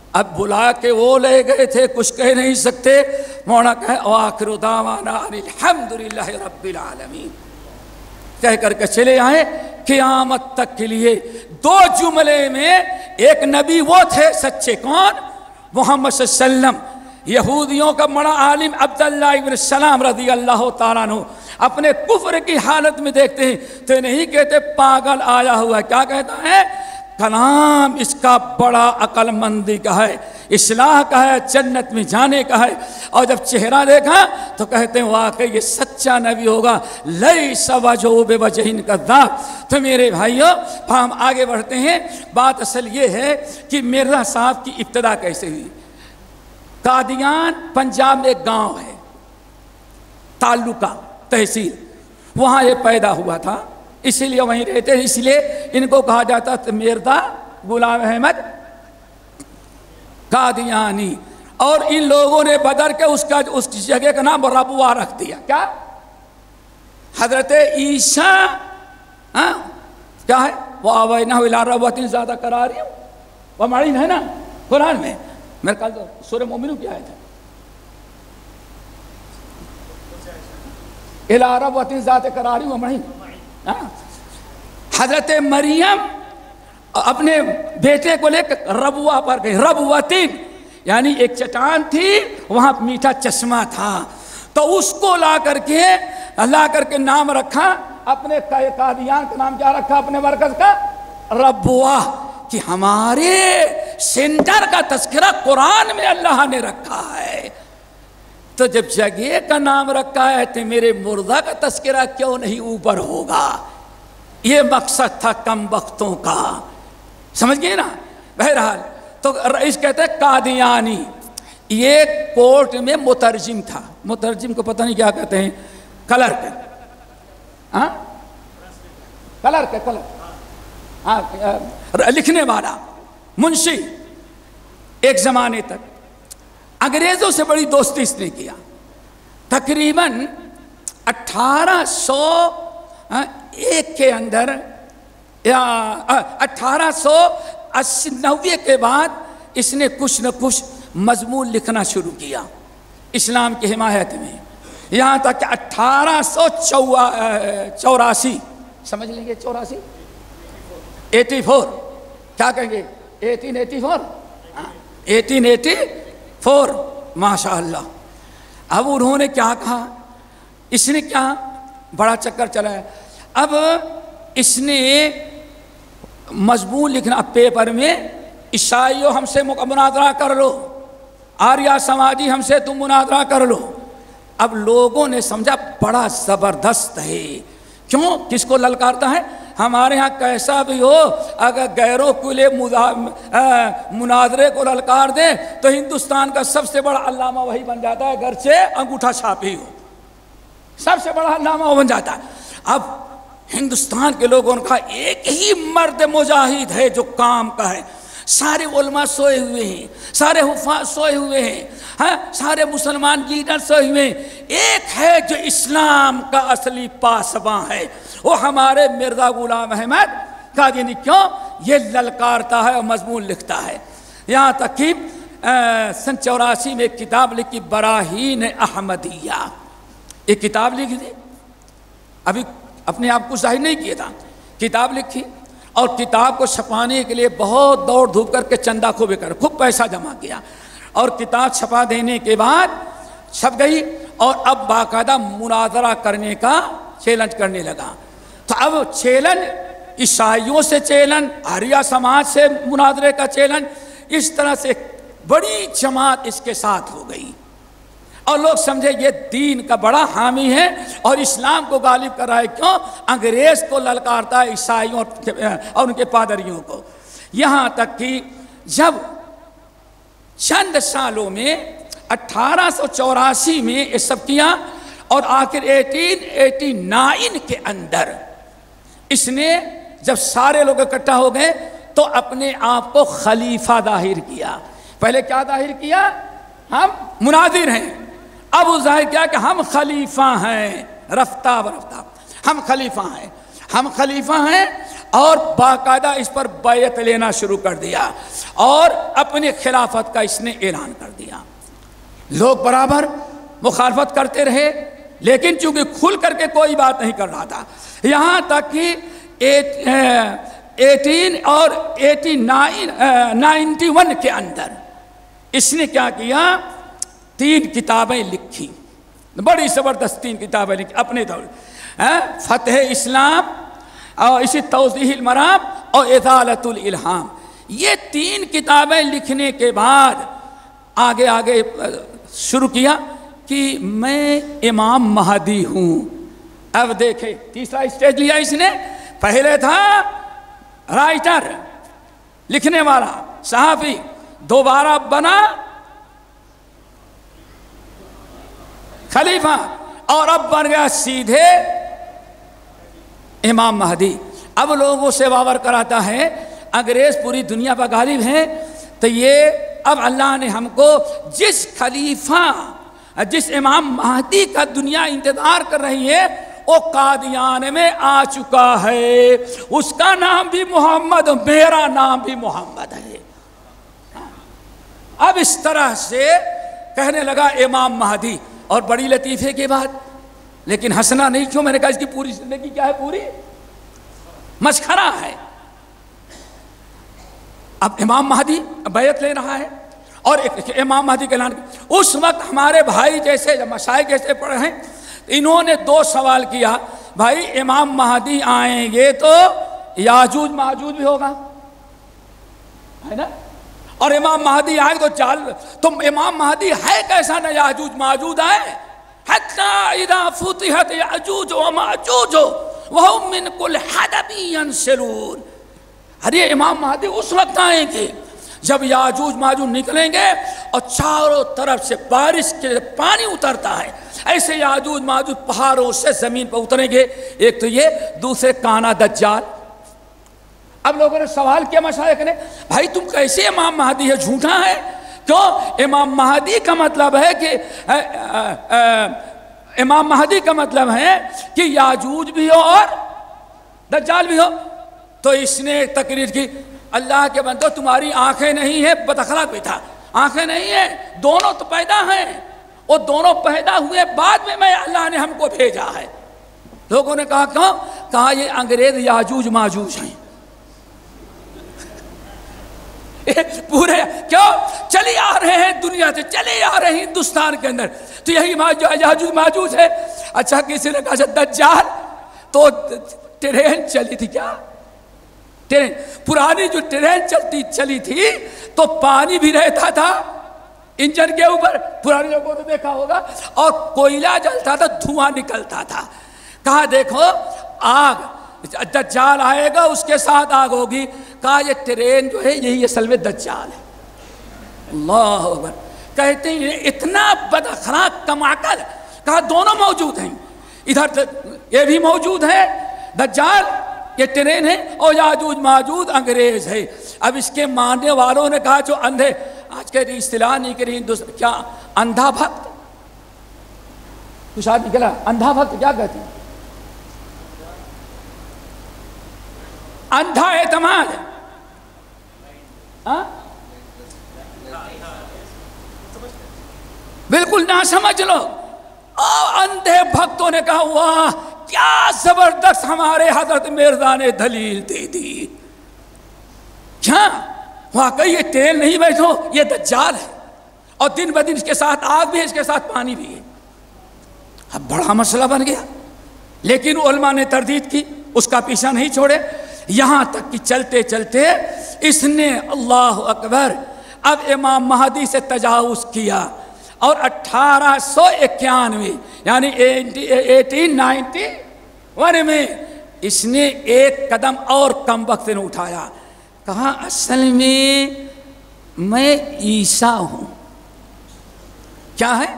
اب بلا کے وہ لے گئے تھے، کچھ کہہ نہیں سکتے، مولانا کہے وآخر دعوانا الحمدللہ رب العالمین کہہ کر کے چلے آئے قیامت تک کے لیے۔ دو جملے میں ایک نبی وہ تھے سچے، کون؟ محمد صلی اللہ علیہ وسلم۔ یہودیوں کا بڑا عالم عبداللہ ابن السلام رضی اللہ تعالیٰ عنہ اپنے کفر کی حالت میں دیکھتے ہیں تو نہیں کہتے پاگل آیا ہوا ہے، کیا کہتا ہے؟ کلام اس کا بڑا عقل مندی کا ہے، اصلاح کا ہے، جنت میں جانے کا ہے۔ اور جب چہرہ دیکھا تو کہتے ہیں واقعی یہ سچا نبی ہوگا، لیس وجہہ بوجہ کذاب۔ تو میرے بھائیوں ہم آگے بڑھتے ہیں۔ بات اصل یہ ہے کہ مرزا صاحب کی ابتدا کیسے ہوئی۔ قادیان پنجاب میں ایک گاؤں ہے، تعلقہ تحصیل، وہاں یہ پیدا ہوا تھا، اسی لیے وہیں رہتے ہیں، اس لیے ان کو کہا جاتا تھا مرزا غلام احمد قادیانی۔ اور ان لوگوں نے بدر کے اس کا اس جگہ کا نام ربوہ رکھ دیا۔ کیا؟ حضرت عیسیٰ کیا ہے؟ وَآوَيْنَاهُ إِلَىٰ رَبْوَةٍ ذَاتِ قَرَارٍ وَمَعِينٍ ہے نا قرآن میں، میرے خیال تو سورہ مومنون کی آیت ہے، إِلَىٰ رَبْوَةٍ ذَاتِ قَرَارٍ وَمَعِينٍ۔ حضرت مریم اپنے بیٹے کو لے کر ربوہ پر گئی، ربوتین یعنی ایک چٹان تھی، وہاں میٹھا چشمہ تھا، تو اس کو لا کر کے لا کر کے نام رکھا، اپنے قادیان کا نام کیا رکھا اپنے مرکز کا؟ ربوہ، کہ ہمارے سینٹر کا تذکرہ قرآن میں اللہ نے رکھا ہے۔ تو جب جگہ کا نام رکھا ہے تو میرے مردہ کا تذکرہ کیوں نہیں اوپر ہوگا؟ یہ مقصد تھا کم بختوں کا، سمجھ گئے نا؟ بہرحال تو رئیس کہتے ہیں قادیانی، یہ کورٹ میں مترجم تھا، مترجم کو پتہ نہیں کیا کہتے ہیں، کلرک، ہاں کلرک کلرک ہاں لکھنے والا، منشی۔ ایک زمانے تک انگریزوں سے بڑی دوستی اس نے کیا، تقریباً اٹھارہ سو ایک کے اندر یا اٹھارہ سو اسی نوے کے بعد اس نے کچھ نہ کچھ مضمون لکھنا شروع کیا اسلام کی حمایت میں، یہاں تک کہ اٹھارہ سو چوراسی سمجھ لیں گے، چوراسی ایٹی فور کیا کہیں گے، eighteen eighty four eighteen eighty four ماشاء اللہ۔ اب انہوں نے کیا کہا، اس نے کیا بڑا چکر چلایا، اب اس نے مضمون لکھنا پیپر میں، عیسائیوں ہم سے مناظرہ کر لو، آریہ سماجی ہم سے تم مناظرہ کر لو۔ اب لوگوں نے سمجھا بڑا زبردست ہے، کیوں؟ کس کو للکارتا ہے؟ ہمارے ہاں کیسا بھی ہو اگر غیروں کے لیے مناظرے کو للکار دیں تو ہندوستان کا سب سے بڑا علامہ وہی بن جاتا ہے، گرچہ انگوٹھا چھاپی ہو، سب سے بڑا علامہ وہ بن جاتا ہے۔ اب ہندوستان کے لوگوں نے کہا ایک ہی مرد مجاہد ہے جو کام کا ہے، سارے علماء سوئے ہوئے ہیں، سارے حفاظ سوئے ہوئے ہیں، ہاں سارے مسلمان لیڈر سوئے ہوئے ہیں، ایک ہے جو اسلام کا اصلی پاسباں ہے، وہ ہمارے مرزا غلام احمد قادیانی۔ کیوں؟ یہ للکارتا ہے اور مضمون لکھتا ہے۔ یہاں تک کہ سن چوراسی میں ایک کتاب لکھی براہین احمدیہ، ایک کتاب لکھی تھی، ابھی اپنے آپ کو ظاہر نہیں کیا تھا، کتاب لکھی اور کتاب کو چھپانے کے لیے بہت دوڑ دھوپ کر کے چندہ خوبے کر خوب پیسہ جمع کیا، اور کتاب چھپا دینے کے بعد چھپ گئی، اور اب باقاعدہ مناظرہ کرنے کا چیلنج کرنے لگا۔ تو اب چیلنج عیسائیوں سے چیلنج، آریہ سماج سے مناظرے کا چیلنج، اس طرح سے بڑی جماعت اس کے ساتھ ہو گئی، اور لوگ سمجھے یہ دین کا بڑا حامی ہے اور اسلام کو غالب کر رہا ہے۔ کیوں؟ انگریز کو للکارتا ہے، عیسائیوں اور ان کے پادریوں کو۔ یہاں تک کہ جب چند سالوں میں اٹھارہ سو چوراسی میں یہ سب کیا، اور آخر ایٹین ایٹی نائن کے اندر اس نے جب سارے لوگ اکٹھا ہو گئے تو اپنے آپ کو خلیفہ ظاہر کیا۔ پہلے کیا ظاہر کیا؟ ہم مناظر ہیں، اب وہ ظاہر کیا کہ ہم خلیفہ ہیں، رفتہ برفتہ ہم خلیفہ ہیں۔ ہم خلیفہ ہیں، اور باقاعدہ اس پر بیعت لینا شروع کر دیا اور اپنی خلافت کا اس نے اعلان کر دیا۔ لوگ برابر مخالفت کرتے رہے، لیکن چونکہ کھل کر کے کوئی بات نہیں کر رہا تھا، یہاں تک کہ ایٹین اور ایٹی نائن نائنٹی ون کے اندر اس نے کیا کیا، تین کتابیں لکھی، بڑی زبردست تین کتابیں لکھی اپنے دور، فتح اسلام اور اسی توضیح المرام اور ازالۃ الالہام۔ یہ تین کتابیں لکھنے کے بعد آگے آگے شروع کیا کہ میں امام مہدی ہوں۔ اب دیکھیں تیسرا اسٹیج لیا اس نے، پہلے تھا رائٹر، لکھنے والا صحافی، دوبارہ بنا خلیفہ، اور اب بن گیا سیدھے امام مہدی۔ اب لوگوں سے باور کراتا ہے انگریز پوری دنیا پر غالب ہیں، تو یہ اب اللہ نے ہم کو جس خلیفہ، جس امام مہدی کا دنیا انتظار کر رہی ہے وہ قادیان میں آ چکا ہے، اس کا نام بھی محمد، میرا نام بھی محمد ہے۔ اب اس طرح سے کہنے لگا امام مہدی، اور بڑی لطیفے کی بات، لیکن ہنسنا نہیں، کیوں؟ میں نے کہا اس کی پوری زندگی کیا ہے، پوری مسخرہ ہے۔ اب امام مہدی بیعت لے رہا ہے، اور ایک امام مہدی کے اعلان، اس وقت ہمارے بھائی جیسے مشائخ جیسے پڑھے ہیں، انہوں نے دو سوال کیا، بھائی امام مہدی آئیں گے تو یاجوج ماجوج بھی ہوگا، ہے نا؟ اور امام مہدی آئے تو چال، تم امام مہدی ہے کیسا نہ یاجوج ماجوج آئے، حتی اذا فتحت یاجوج و ماجوج وہم من کل حدب ینسلون۔ ارے امام مہدی اس وقت آئیں گے جب یاجوج ماجوج نکلیں گے اور چاروں طرف سے بارش کے پانی اترتا ہے، ایسے یاجوج ماجوج پہاڑوں سے زمین پر اتریں گے، ایک تو یہ، دوسرے کانا دجال۔ اب لوگوں نے سوال کیا مشائخ نے، بھائی تم کیسے امام مہدی ہے، جھوٹا ہے؟ کیوں؟ امام مہدی کا مطلب ہے کہ امام مہدی کا مطلب ہے کہ یاجوج بھی ہو اور دجال بھی ہو۔ تو اس نے تقریر کی، اللہ کے بندو تمہاری آنکھیں نہیں ہیں، بداخلاق بھی تھا، آنکھیں نہیں ہیں، دونوں تو پیدا ہیں، وہ دونوں پیدا ہوئے بعد میں میں اللہ نے ہم کو بھیجا ہے۔ لوگوں نے کہا کہاں؟ کہا یہ انگریز یاجوج ماجوج ہیں۔ پورے کیوں چلی آ رہے ہیں دنیا سے، چلے آ رہے ہیں ہندوستان کے اندر، تو یہی یاجوج ماجوج ہے۔ اچھا کسی نے کہا دجال، تو ٹرین چلی تھی کیا؟ ٹرین پرانی جو ٹرین چلتی چلی تھی تو پانی بھی رہتا تھا انجن کے اوپر، پرانی لوگوں نے دیکھا ہوگا، اور کوئلہ جلتا تھا، دھواں نکلتا تھا۔ کہا دیکھو آگ، دجال آئے گا اس کے ساتھ آگ ہوگی۔ کہا یہ ٹرین جو ہے یہی اصل میں دجال ہے۔ اللہ اکبر، کہتے ہیں اتنا بد اخلاق کم عقل۔ کہا دونوں موجود ہیں، ادھر یہ بھی موجود ہے دجال، یہ ٹرین ہے، اور یاجوج ماجوج انگریز ہے۔ اب اس کے ماننے والوں نے کہا جو اندھے، آج کے اصطلاح نہیں کری ہندوستان، کیا اندھا بھکت، کچھ آج نکلا اندھا بھکت کیا کہتے ہیں؟ اندھا اعتماد، بالکل نہ سمجھ لو۔ اور اندھے بھکتوں نے کہا واہ کیا زبردست ہمارے حضرت مرزا نے دلیل دے دی، کیا واقعی یہ ٹرین نہیں بیٹھو، یہ دجال ہے، اور دن بدن اس کے ساتھ آگ بھی ہے، اس کے ساتھ پانی بھی ہے۔ اب بڑا مسئلہ بن گیا، لیکن علماء نے تردید کی، اس کا پیچھا نہیں چھوڑے، یہاں تک کہ چلتے چلتے اس نے اللہ اکبر اب امام مہدی سے تجاوز کیا، اور اٹھارہ سو اکیانوے یعنی ایٹین نائنٹی ون میں اس نے ایک قدم اور کم وقت نے اٹھایا، کہا اصل میں میں عیسیٰ ہوں۔ کیا ہے؟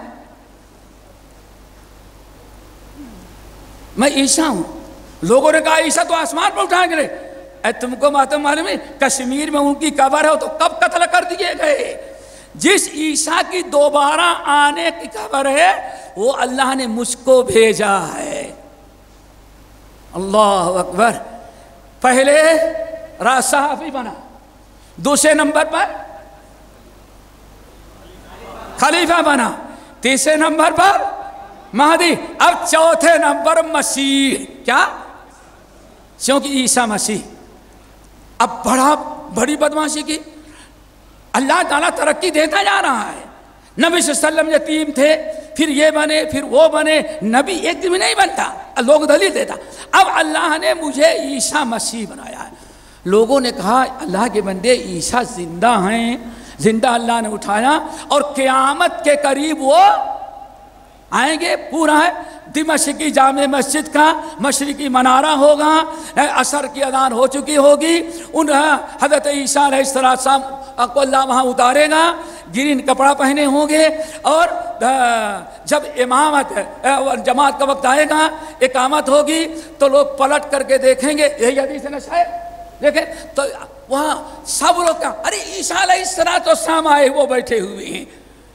میں عیسیٰ ہوں۔ لوگوں نے کہا عیسیٰ تو آسمان پر اٹھائیں گے، اے تم کو معلوم ہے کشمیر میں ان کی قبر ہے تو کب قتل کر دیے گئے؟ جس عیسیٰ کی دوبارہ آنے کی خبر ہے وہ اللہ نے مجھ کو بھیجا ہے۔ اللہ اکبر. پہلے راز صحافی بنا، دوسرے نمبر پر خلیفہ بنا، تیسرے نمبر پر مہدی، اب چوتھے نمبر مسیح. کیا؟ کیونکہ عیسیٰ مسیح اب بڑا بڑی بدماشی کی. اللہ تعالیٰ ترقی دیتا جا رہا ہے. نبی صلی اللہ علیہ وسلم یتیم تھے، پھر یہ بنے، پھر وہ بنے. نبی ایک دن میں نہیں بنتا، لوگ دلیل دیتا. اب اللہ نے مجھے عیسیٰ مسیح بنایا ہے. لوگوں نے کہا اللہ کے بندے عیسیٰ زندہ ہیں، زندہ اللہ نے اٹھایا اور قیامت کے قریب وہ آئیں گے. پورا ہے دمشقی جامع مسجد کا مشرقی منارہ ہوگا، عصر کی اذان ہو چکی ہوگی، ان حضرت عیسیٰ علیہ السلام کو اللہ وہاں اتارے گا، گرین کپڑا پہنے ہوں گے، اور جب امامت جماعت کا وقت آئے گا، اقامت ہوگی تو لوگ پلٹ کر کے دیکھیں گے. یہی حدیث ہے نا شاید، دیکھیں تو وہاں سب لوگ کہا ارے عیسیٰ علیہ السلام آئے، وہ بیٹھے ہوئے ہیں،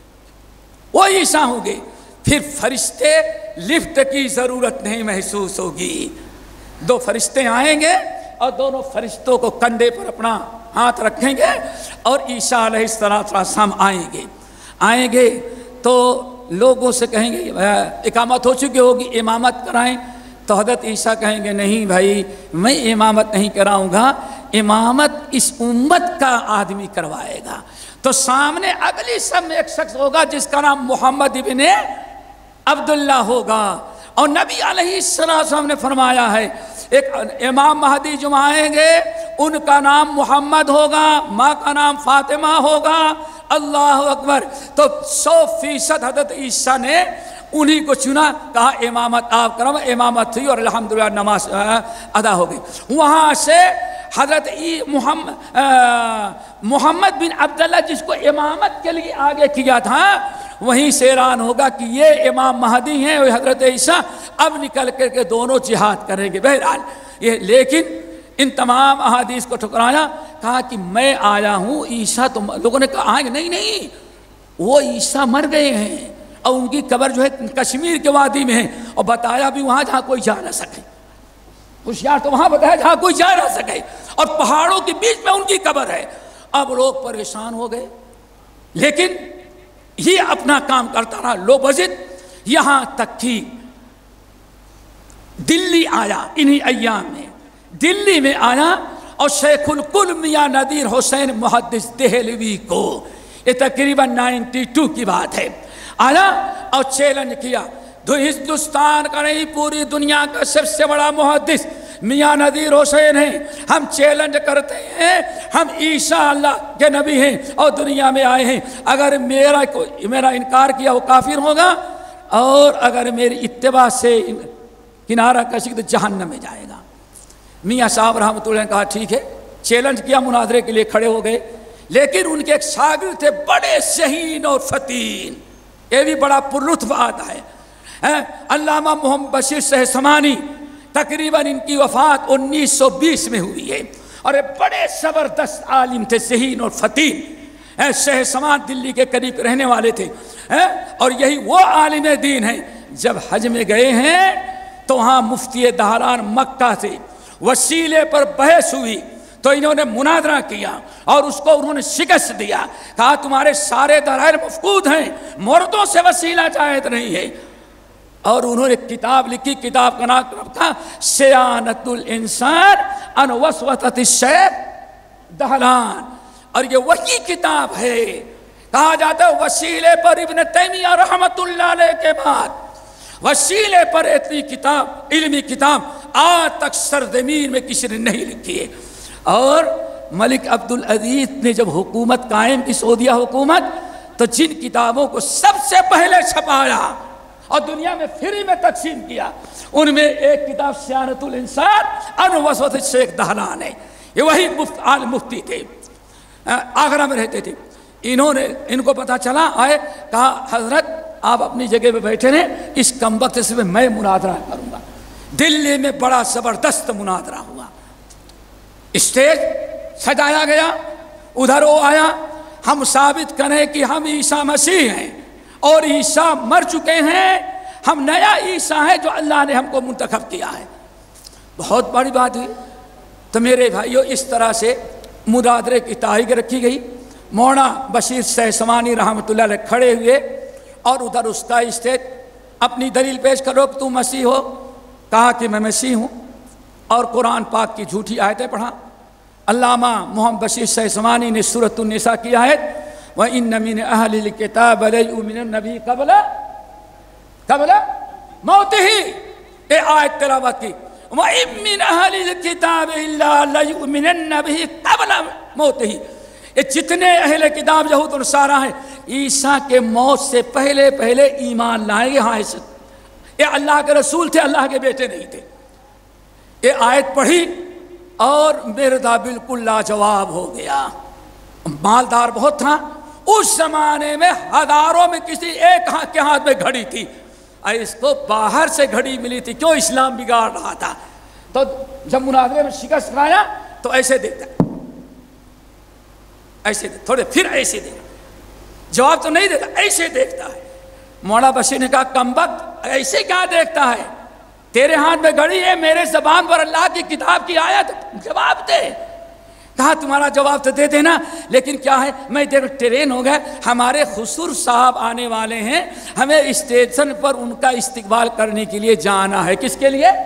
وہ عیسیٰ ہوں گے. پھر فرشتے لفٹ کی ضرورت نہیں محسوس ہوگی. دو فرشتے آئیں گے اور دونوں فرشتوں کو کندھے پر اپنا ہاتھ رکھیں گے اور عیسیٰ علیہ السلام آئیں گے. آئیں گے تو لوگوں سے کہیں گے اقامت ہو چکی ہوگی، امامت کرائیں. تو حضرت عیسیٰ کہیں گے نہیں بھائی میں امامت نہیں کراؤں گا، امامت اس امت کا آدمی کروائے گا. تو سامنے اگلی سب میں ایک شخص ہوگا جس کا نام محمد ابن عبداللہ ہوگا. اور نبی علیہ السلام نے فرمایا ہے ایک امام مہدی جو آئیں گے ان کا نام محمد ہوگا، ماں کا نام فاطمہ ہوگا. اللہ اکبر. تو سو فیصد حضرت عیسیٰ نے انہی کو چنا، کہا امامت آپ کرو. امامت تھی اور الحمدللہ نماز ادا ہو گئی. وہاں سے حضرت محمد محمد بن عبداللہ جس کو امامت کے لیے آگے کیا تھا وہیں سے اعلان ہوگا کہ یہ امام مہدی ہیں اور حضرت عیسیٰ. اب نکل کر کے دونوں جہاد کریں گے. بہرحال یہ لیکن ان تمام احادیث کو ٹھکرایا، کہا کہ میں آیا ہوں عیسیٰ. تو لوگوں نے کہا آئیں نہیں نہیں وہ عیسیٰ مر گئے ہیں اور ان کی قبر جو ہے کشمیر کے وادی میں ہے، اور بتایا بھی وہاں جہاں کوئی جا نہ سکے. ہوشیار تو وہاں بتایا جہاں کوئی جا نہ سکے، اور پہاڑوں کے بیچ میں ان کی قبر ہے. اب لوگ پریشان ہو گئے، لیکن یہ اپنا کام کرتا رہا. لو بزد یہاں تک کہ دلی آیا. انہی ایام میں دلی میں آیا اور شیخ الکل میاں نذیر حسین محدث دہلوی کو، یہ تقریباً نائنٹی ٹو کی بات ہے، آیا اور چیلنج کیا. تو ہندوستان کا نہیں پوری دنیا کا سب سے بڑا محدث میاں نذیر حسین ہیں. ہم چیلنج کرتے ہیں، ہم عیسیٰ اللہ کے نبی ہیں اور دنیا میں آئے ہیں. اگر میرا میرا انکار کیا وہ کافر ہوگا، اور اگر میری اتباع سے کنارہ کشی تو جہنم میں جائے گا. میاں صاحب رحمۃ اللہ نے کہا ٹھیک ہے، چیلنج کیا، مناظرے کے لیے کھڑے ہو گئے. لیکن ان کے ایک شاگرد تھے بڑے ذہین اور فتین، یہ بھی بڑا پرلطف آتا ہے. علامہ محمد بشیر سہسمانی، تقریباً ان کی وفات انیس سو بیس میں ہوئی ہے، اور یہ بڑے زبردست عالم تھے، ذہین اور فتین. سہسمان دلی کے قریب رہنے والے تھے، اور یہی وہ عالم دین ہیں. جب حج میں گئے ہیں تو وہاں مفتی دہران مکہ سے وسیلے پر بحث ہوئی، تو انہوں نے مناظرہ کیا اور اس کو انہوں نے شکست دیا. کہا تمہارے سارے دلائل مفقود ہیں، مردوں سے وسیلہ جائز نہیں ہے. اور انہوں نے کتاب لکھی، کتاب کا نام تھا سیانت الانسان عن وسوسۃ الشیخ دہلان. اور یہ وہی کتاب ہے، کہا جاتا ہے وسیلے پر ابن تیمیہ رحمت اللہ علیہ کے بعد وسیلے پر اتنی کتاب، علمی کتاب آج تک سرزمین میں کسی نے نہیں لکھی ہے. اور ملک عبدالعزیز نے جب حکومت قائم کی، سعودیہ حکومت، تو جن کتابوں کو سب سے پہلے چھپایا اور دنیا میں فری میں تقسیم کیا، ان میں ایک کتاب سیانت الانسان عن وسوسۃ الشیخ دہلان ہے. یہ وہی مفت عالم مفتی تھے، آگرہ میں رہتے تھے. انہوں نے ان کو پتہ چلا، آئے، کہا حضرت آپ اپنی جگہ پہ بیٹھے رہیں، اس کم وقت سے میں مناظرہ کروں گا. دلی میں بڑا زبردست مناظرہ ہوا، اسٹیج سجایا گیا، ادھر وہ آیا، ہم ثابت کریں کہ ہم عیسیٰ مسیح ہیں اور عیسیٰ مر چکے ہیں، ہم نیا عیسیٰ ہیں جو اللہ نے ہم کو منتخب کیا ہے. بہت بڑی بات ہوئی۔ تو میرے بھائیوں اس طرح سے مدادرے کی تحریک رکھی گئی۔ مولانا بشیر سہسوانی رحمۃ اللہ علیہ کھڑے ہوئے اور ادھر اس کا اسٹیج اپنی دلیل پیش کرو کہ تم مسیح ہو، کہا کہ میں مسیح ہوں، اور قرآن پاک کی جھوٹی آیتیں پڑھا۔ علامہ محمد بشیر سہسوانی نے سورۃ النساء کی آیت وَإِنَّ مِنْ أَهْلِ الْكِتَابِ لَيُؤْمِنُنَّ بِهِ قَبْلَ قبل موتِهِ، یہ آیت تلاوت کی، وَإِنَّ مِنْ أَهْلِ الْكِتَابِ إِلَّا لَيُؤْمِنَنَّ بِهِ قَبْلَ موتِهِ۔ یہ جتنے اہل کتاب یہود و نصارہ ہیں عیسیٰ کے موت سے پہلے پہلے ایمان لائیں گے۔ ہاں یہ اللہ کے رسول تھے، اللہ کے بیٹے نہیں تھے۔ یہ آیت پڑھی اور مردا بالکل لاجواب ہو گیا۔ مالدار بہت تھا، اس زمانے میں ہزاروں میں کسی ایک کے ہاتھ میں گھڑی تھی، اس کو باہر سے گھڑی ملی تھی، کیوں اسلام بگاڑ رہا تھا۔ تو جب مناظرے میں شکست کھایا تو ایسے دیکھتا ہے، ایسے دیکھتا، تھوڑے پھر ایسے دیکھتا، جواب تو نہیں دیتا، ایسے دیکھتا ہے۔ مولانا بشیر نے کہا کمبخت ایسے کیا دیکھتا ہے، تیرے ہاتھ میں گھڑی ہے، میرے زبان پر اللہ کی کتاب کی آیت، جواب دے۔ کہا تمہارا جواب تو دے دینا، لیکن کیا ہے میں ادھر ٹرین ہو گیا، ہمارے خسر صاحب آنے والے ہیں، ہمیں اسٹیشن پر ان کا استقبال کرنے کے لیے جانا ہے۔ کس کے لیے؟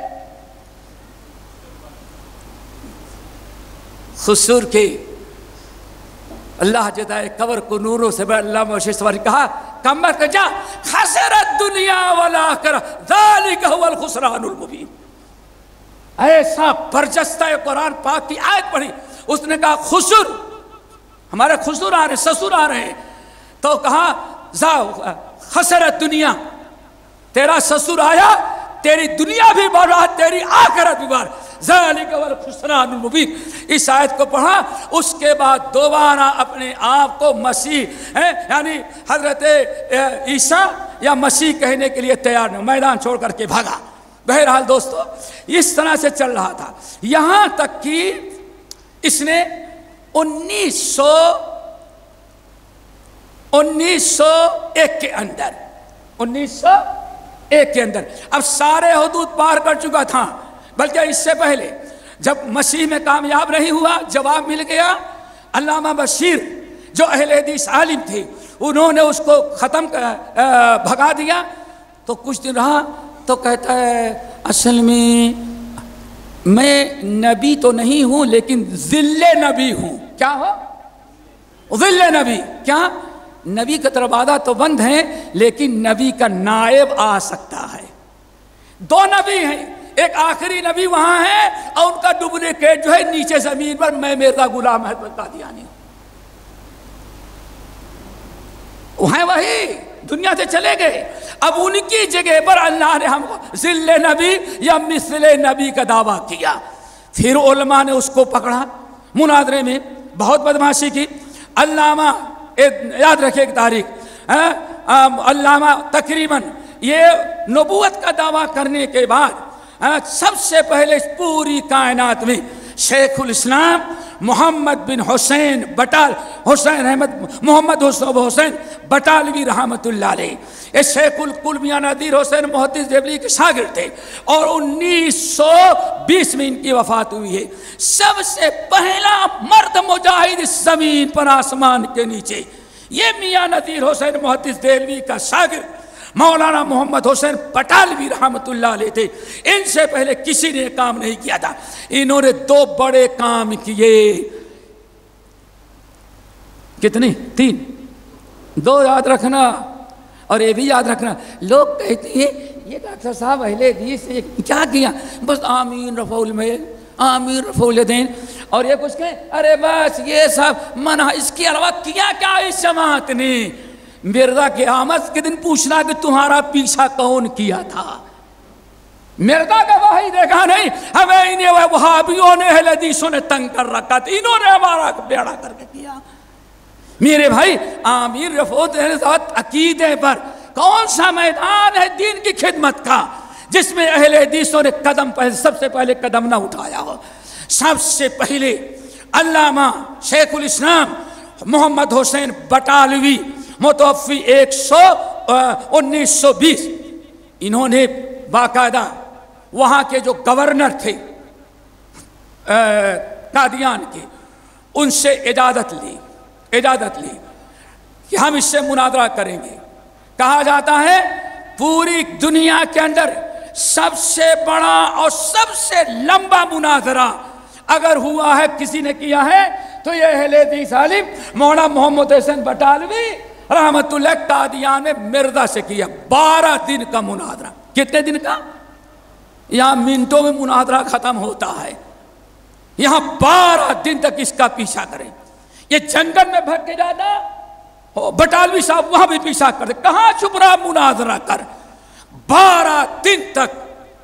خسر کے اللہ جدائے قبر کو نوروں سے بڑھ اللہ موشی سواری کہا کمبخت کا جا خسرت دنیا والآخرہ ذالک هو الخسران المبین۔ ایسا برجستہ قرآن پاک کی آیت پڑھی، اس نے کہا خسر، ہمارے خسر آ رہے سسر آ رہے ہیں، تو کہا خسرت دنیا، تیرا سسر آیا، تیری دنیا بھی برباد، تیری آخرت بھی برباد، ذالک هو الخسران المبین۔ اس آیت کو پڑھا، اس کے بعد دوبارہ اپنے آپ کو مسیح یعنی حضرت عیسیٰ یا مسیح کہنے کے لیے تیار نہیں، میدان چھوڑ کر کے بھاگا۔ بہرحال دوستو اس طرح سے چل رہا تھا، یہاں تک کہ اس نے انیس سو انیس سو ایک کے اندر انیس سو ایک کے اندر اب سارے حدود پار کر چکا تھا، بلکہ اس سے پہلے جب مسیح میں کامیاب نہیں ہوا، جواب مل گیا، علامہ بشیر جو اہل حدیث عالم تھے انہوں نے اس کو ختم بھگا دیا۔ تو کچھ دن رہا تو کہتا ہے اصل میں میں نبی تو نہیں ہوں لیکن ذل نبی ہوں۔ کیا ہو؟ ذل نبی، کیا نبی کا دروازہ تو بند ہے لیکن نبی کا نائب آ سکتا ہے۔ دو نبی ہیں، ایک آخری نبی وہاں ہے اور ان کا ڈپلیکیٹ جو ہے نیچے زمین پر میں مرزا غلام احمد قادیانی ہوں، وہیں وہی دنیا سے چلے گئے۔ اب ان کی جگہ پر اللہ نے ہم کو ذل نبی یا مثل نبی کا دعویٰ کیا۔ پھر علماء نے اس کو پکڑا، مناظرے میں بہت بدماشی کی۔ علامہ یاد رکھے ایک تاریخ، علامہ تقریباً یہ نبوت کا دعویٰ کرنے کے بعد سب سے پہلے پوری کائنات میں شیخ الاسلام محمد بن حسین بٹال حسین احمد محمد حسین حسین بٹالوی رحمۃ اللہ علیہ، یہ شیخ الکل میاں نادر حسین محدث دہلوی کے شاگرد تھے، اور انیس سو بیس میں ان کی وفات ہوئی ہے۔ سب سے پہلا مرد مجاہد اس زمین پر آسمان کے نیچے یہ میاں نادر حسین محدث دہلوی کا شاگرد مولانا محمد حسین بٹالوی رحمۃ اللہ علیہ تھے۔ ان سے پہلے کسی نے کام نہیں کیا تھا، انہوں نے دو بڑے کام کیے۔ کتنے؟ تین، دو یاد رکھنا اور یہ بھی یاد رکھنا، لوگ کہتے ہیں یہ ڈاکٹر صاحب اہل حدیث نے کیا کیا، بس آمین رفع المیل آمین رفع الیدین، اور یہ کچھ کہیں ارے بس یہ سب منع، اس کے علاوہ کیا کیا اس جماعت نے؟ مرزا کے آمد کے دن پوچھنا کہ تمہارا پیچھا کون کیا تھا؟ مرزا کا وحی دیکھا نہیں، ہمیں انہیں وہابیوں نے اہل حدیثوں نے تنگ کر رکھا تھا، انہوں نے ہمارا بیڑا کر کے کیا۔ میرے بھائی آمیر رفعت عقیدے پر کون سا میدان ہے دین کی خدمت کا جس میں اہل حدیثوں نے قدم پہلے سب سے پہلے قدم نہ اٹھایا ہو؟ سب سے پہلے علامہ شیخ الاسلام محمد حسین بٹالوی متوفی ایک سو انیس سو بیس، انہوں نے باقاعدہ وہاں کے جو گورنر تھے قادیان کی، ان سے اجازت لی اجازت لی کہ ہم اس سے مناظرہ کریں گے۔ کہا جاتا ہے پوری دنیا کے اندر سب سے بڑا اور سب سے لمبا مناظرہ اگر ہوا ہے، کسی نے کیا ہے، تو یہ اہل حدیث عالم مولانا محمد حسین بٹالوی رحمت اللہ قادیان میں مرزا سے کیا، بارہ دن کا مناظرہ۔ کتنے دن کا؟ یہاں منٹوں میں مناظرہ ختم ہوتا ہے، یہاں بارہ دن تک اس کا پیچھا کریں۔ یہ جنگل میں بھگ کے جاتا، بٹالوی صاحب وہاں بھی پیچھا کرتے، کہاں چھپ رہا، مناظرہ کر۔ بارہ دن تک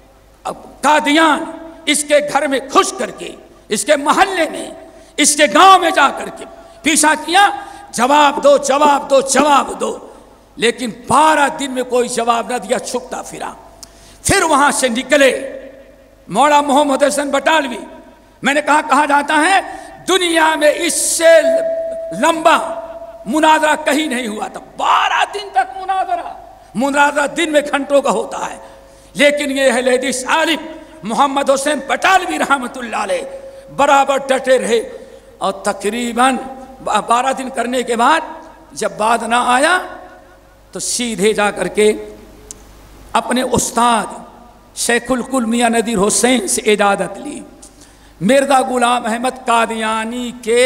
قادیان اس کے گھر میں گھس کر کے، اس کے محلے میں، اس کے گاؤں میں جا کر کے پیچھا کیا، جواب دو جواب دو جواب دو، لیکن بارہ دن میں کوئی جواب نہ دیا، چھپتا پھرا۔ پھر وہاں سے نکلے مولانا محمد حسین بٹالوی۔ میں نے کہا کہا جاتا ہے دنیا میں اس سے لمبا مناظرہ کہیں نہیں ہوا تھا، بارہ دن تک مناظرہ مناظرہ دن میں گھنٹوں کا ہوتا ہے، لیکن یہ اہل حدیث عالم محمد حسین بٹالوی رحمت اللہ علیہ برابر ڈٹے رہے، اور تقریباً بارہ دن کرنے کے بعد جب بعد نہ آیا تو سیدھے جا کر کے اپنے استاد شیخ الکل میاں نذیر حسین سے اجازت لی۔ مرزا غلام احمد قادیانی کے،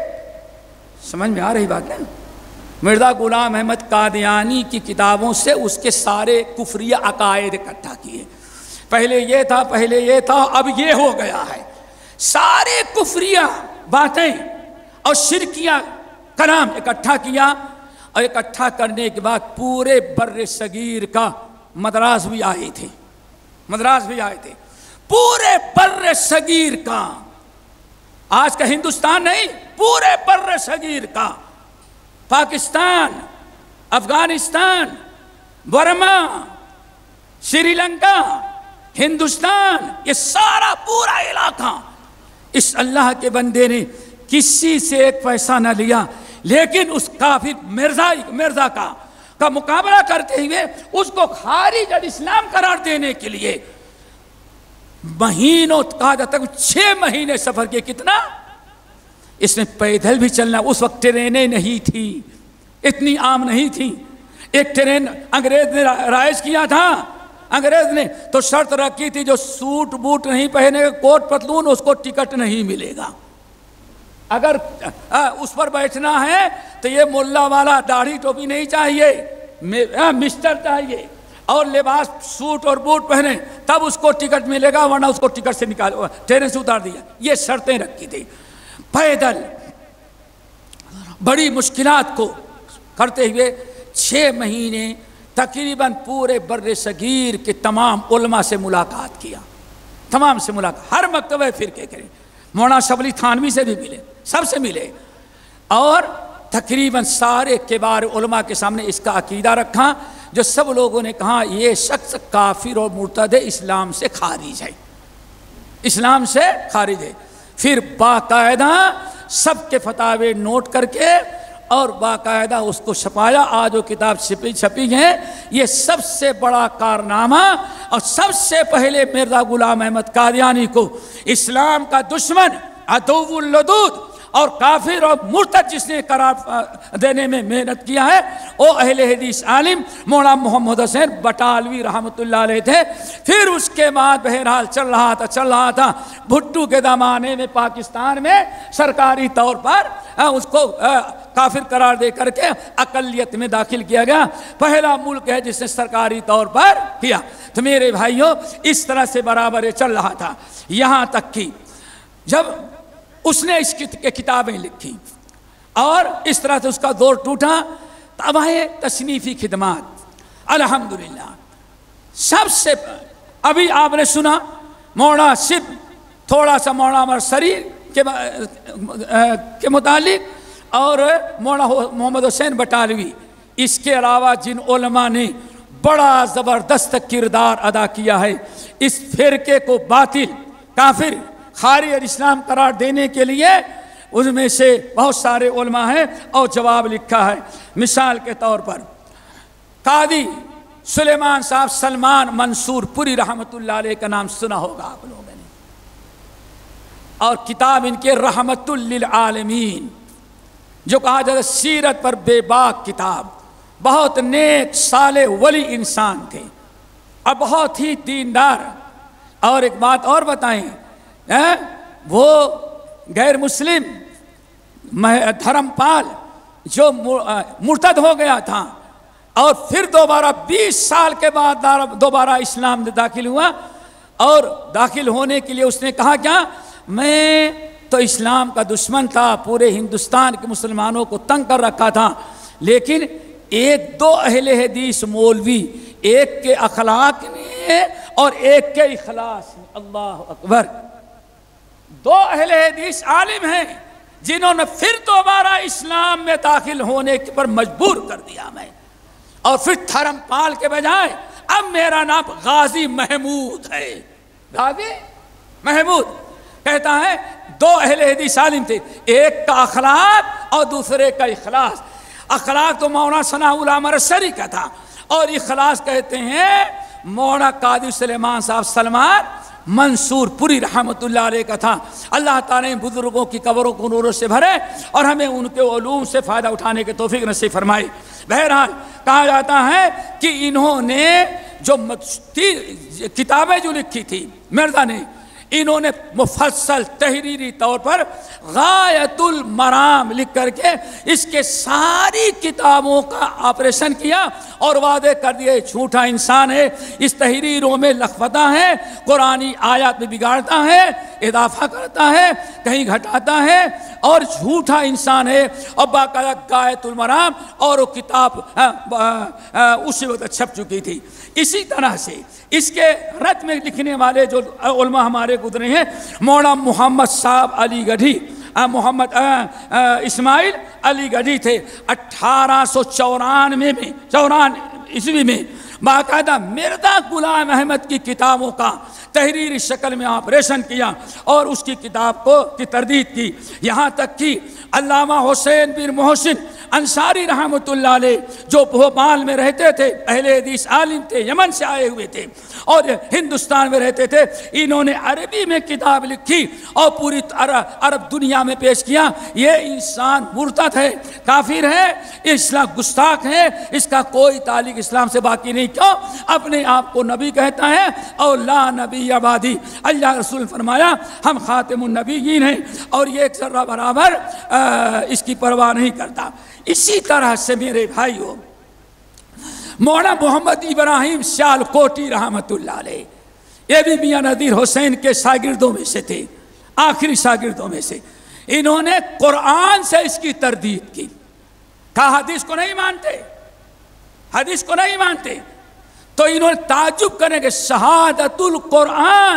سمجھ میں آ رہی بات ہے، مرزا غلام احمد قادیانی کی کتابوں سے اس کے سارے کفریہ عقائد اکٹھا کیے۔ پہلے یہ تھا پہلے یہ تھا اب یہ ہو گیا ہے، سارے کفریہ باتیں اور شرکیہ کلام اکٹھا کیا، اور اکٹھا کرنے کے بعد پورے بر صغیر کا، مدراس بھی آئے تھے مدراس بھی آئے تھے پورے بر صغیر کا، آج کا ہندوستان نہیں، پورے بر صغیر کا، پاکستان، افغانستان، برما، سری لنکا، ہندوستان، یہ سارا پورا علاقہ اس اللہ کے بندے نے کسی سے ایک پیسہ نہ لیا، لیکن اس کافر مرزا مرزا کا کا مقابلہ کرتے ہوئے اس کو خارج الاسلام قرار دینے کے لیے مہینوں، کہا جاتا ہے چھ مہینے سفر کیے۔ کتنا؟ اس نے پیدل بھی چلنا، اس وقت ٹرینیں نہیں تھی، اتنی عام نہیں تھی۔ ایک ٹرین انگریز نے رائج کیا تھا، انگریز نے تو شرط رکھی تھی جو سوٹ بوٹ نہیں پہنے، کوٹ پتلون، اس کو ٹکٹ نہیں ملے گا۔ اگر اس پر بیٹھنا ہے تو یہ ملا والا داڑھی ٹوپی نہیں چاہیے، مسٹر چاہیے، اور لباس سوٹ اور بوٹ پہنے تب اس کو ٹکٹ ملے گا، ورنہ اس کو ٹکٹ سے نکال ٹرین سے اتار دیا۔ یہ شرطیں رکھی تھی۔ پیدل بڑی مشکلات کو کرتے ہوئے چھ مہینے تقریباً پورے بر صغیر کے تمام علماء سے ملاقات کیا، تمام سے ملاقات، ہر مکتبہ فرقے کرے، مولانا شبلی تھانوی سے بھی ملے، سب سے ملے، اور تقریباً سارے کبار علماء کے سامنے اس کا عقیدہ رکھا، جو سب لوگوں نے کہا یہ شخص کافر اور مرتد ہے، اسلام سے خارج ہے، اسلام سے خارج ہے۔ پھر باقاعدہ سب کے فتاوے نوٹ کر کے اور باقاعدہ اس کو چھپایا، آج وہ کتاب چھپی چھپی ہے۔ یہ سب سے بڑا کارنامہ، اور سب سے پہلے مرزا غلام احمد قادیانی کو اسلام کا دشمن، عدو اللدود اور کافر اور مرتد جس نے قرار دینے میں محنت کیا ہے، وہ اہل حدیث عالم مولانا محمد حسین بٹالوی رحمت اللہ علیہ تھے۔ پھر اس کے بعد بہرحال چل رہا تھا چل رہا تھا بھٹو کے زمانے میں پاکستان میں سرکاری طور پر اس کو کافر قرار دے کر کے اقلیت میں داخل کیا گیا، پہلا ملک ہے جس نے سرکاری طور پر کیا۔ تو میرے بھائیوں اس طرح سے برابر چل رہا تھا، یہاں تک کہ جب اس نے اس کی کتابیں لکھی اور اس طرح سے اس کا دور ٹوٹا، تو اب آئے تصنیفی خدمات۔ الحمدللہ سب سے ابھی آپ نے سنا مولانا صرف تھوڑا سا مولانا عمر سری کے متعلق اور مولانا محمد حسین بٹالوی، اس کے علاوہ جن علماء نے بڑا زبردست کردار ادا کیا ہے اس فرقے کو باطل، کافر، خارج الاسلام قرار دینے کے لیے، ان میں سے بہت سارے علماء ہیں اور جواب لکھا ہے۔ مثال کے طور پر قاضی سلیمان صاحب سلمان منصور پوری رحمت اللہ علیہ کا نام سنا ہوگا آپ لوگوں نے۔ اور کتاب ان کے رحمت للعالمین، جو کہا جاتا ہے سیرت پر بے باک کتاب. بہت نیک صالح ولی انسان تھے اور بہت ہی دیندار. اور ایک بات اور بتائیں، وہ غیر مسلم دھرم پال جو مرتد ہو گیا تھا اور پھر دوبارہ بیس سال کے بعد دوبارہ اسلام میں داخل ہوا، اور داخل ہونے کے لیے اس نے کہا کیا، میں تو اسلام کا دشمن تھا، پورے ہندوستان کے مسلمانوں کو تنگ کر رکھا تھا، لیکن ایک دو اہل حدیث مولوی، ایک کے اخلاق نے اور ایک کے اخلاص نے، اللہ اکبر، دو اہل حدیث عالم ہیں جنہوں نے پھر دوبارہ اسلام میں داخل ہونے پر مجبور کر دیا میں. اور پھر دھرم پال کے بجائے اب میرا نام غازی محمود ہے. غازی محمود کہتا ہے دو اہل حدیث عالم تھے، ایک کا اخلاق اور دوسرے کا اخلاص. اخلاق تو مولانا ثناء اللہ مرسری کا تھا، اور اخلاص کہتے ہیں مولانا قادری سلیمان صاحب سلمان منصور پوری رحمت اللہ علیہ کا تھا. اللہ تعالیٰ نے بزرگوں کی قبروں کو نوروں سے بھرے اور ہمیں ان کے علوم سے فائدہ اٹھانے کے توفیق نصیب فرمائے. بہرحال کہا جاتا ہے کہ انہوں نے جو کتابیں جو لکھی تھی مرزا نے، انہوں نے مفصل تحریری طور پر غایت المرام لکھ کر کے اس کے ساری کتابوں کا آپریشن کیا اور وعدے کر دیے جھوٹا انسان ہے، اس تحریروں میں لخبطہ ہے، قرآنی آیات میں بگاڑتا ہے، اضافہ کرتا ہے، کہیں گھٹاتا ہے اور جھوٹا انسان ہے. اور باقاعدہ غایت المرام اور وہ کتاب اسی وقت چھپ چکی تھی. اسی طرح سے اس کے رد میں لکھنے والے جو علماء ہمارے گزرے ہیں، مولانا محمد صاحب علی گڑھی، محمد اسماعیل علی گڑھی تھے. اٹھارہ سو چورانوے میں چوران عیسوی میں باقاعدہ مرزا غلام احمد کی کتابوں کا تحریری شکل میں آپریشن کیا اور اس کی کتاب کو کی تردید کی. یہاں تک کہ علامہ حسین بن محسن انصاری رحمۃ اللہ علیہ جو بھوپال میں رہتے تھے، اہل حدیث عالم تھے، یمن سے آئے ہوئے تھے اور ہندوستان میں رہتے تھے، انہوں نے عربی میں کتاب لکھی اور پوری عرب دنیا میں پیش کیا. یہ انسان مرتد ہے، کافر ہے، اسلام گستاخ ہے، اس کا کوئی تعلق اسلام سے باقی نہیں. کیوں؟ اپنے آپ کو نبی کہتا ہے اور لا نبی عبادی، اللہ رسول فرمایا ہم خاتم النبیین ہیں، اور یہ ایک ذرہ برابر اس کی پرواہ نہیں کرتا. اسی طرح سے میرے بھائیوں، مولانا محمد ابراہیم سیالکوٹی رحمت اللہ علیہ، یہ بھی میاں نذیر حسین کے شاگردوں میں سے تھے، آخری شاگردوں میں سے. انہوں نے قرآن سے اس کی تردید کی، کہا حدیث کو نہیں مانتے، حدیث کو نہیں مانتے. تو انہوں نے تعجب کرنے کے شہادت القرآن،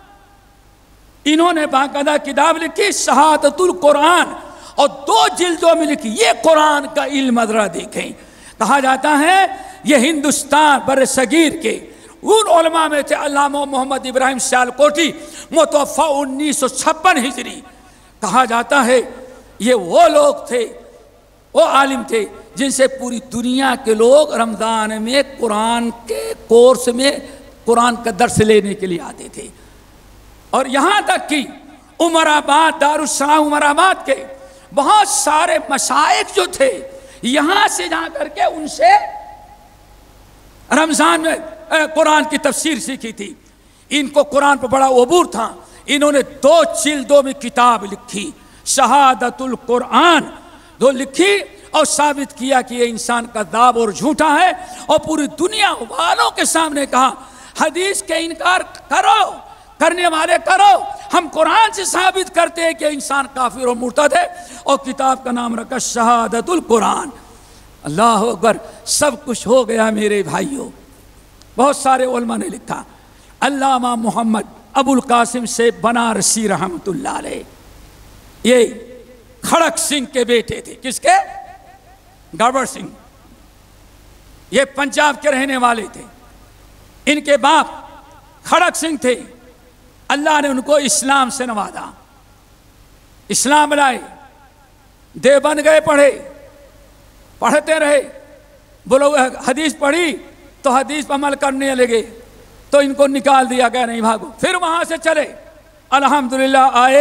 انہوں نے باقاعدہ کتاب لکھی شہادت القرآن اور دو جلدوں میں لکھی. یہ قرآن کا علم ذرا دیکھیں. کہا جاتا ہے یہ ہندوستان بر صغیر کے ان علماء میں تھے علامہ محمد ابراہیم سیالکوٹی، متوفی انیس سو چھپن ہجری. کہا جاتا ہے یہ وہ لوگ تھے، وہ عالم تھے جن سے پوری دنیا کے لوگ رمضان میں قرآن کے کورس میں قرآن کا درس لینے کے لیے آتے تھے. اور یہاں تک کہ عمر آباد، دارالسلام عمر آباد کے بہت سارے مشائخ جو تھے یہاں سے جا کر کے ان سے رمضان میں قرآن کی تفسیر سیکھی تھی. ان کو قرآن پر بڑا عبور تھا. انہوں نے دو جلدوں میں کتاب لکھی شہادت القرآن، دو لکھی اور ثابت کیا کہ یہ انسان کذاب اور جھوٹا ہے، اور پوری دنیا والوں کے سامنے کہا حدیث کے انکار کرو، کرنے والے کرو، ہم قرآن سے ثابت کرتے ہیں کہ انسان کافر اور مرتد ہے. اور کتاب کا نام رکھا شہادت القرآن. اللہ اکبر. سب کچھ ہو گیا میرے بھائیوں. بہت سارے علماء نے لکھا. علامہ محمد ابو القاسم سے بنارسی رحمت اللہ علیہ، یہ کھڑک سنگھ کے بیٹے تھے. کس کے؟ گڑبڑ سنگھ. یہ پنجاب کے رہنے والے تھے. ان کے باپ کھڑک سنگھ تھے. اللہ نے ان کو اسلام سے نوازا، اسلام لائے، دیوبند گئے، پڑھے، پڑھتے رہے. بولو حدیث پڑھی تو حدیث پر عمل کرنے لگے تو ان کو نکال دیا گیا، نہیں بھاگو. پھر وہاں سے چلے، الحمدللہ آئے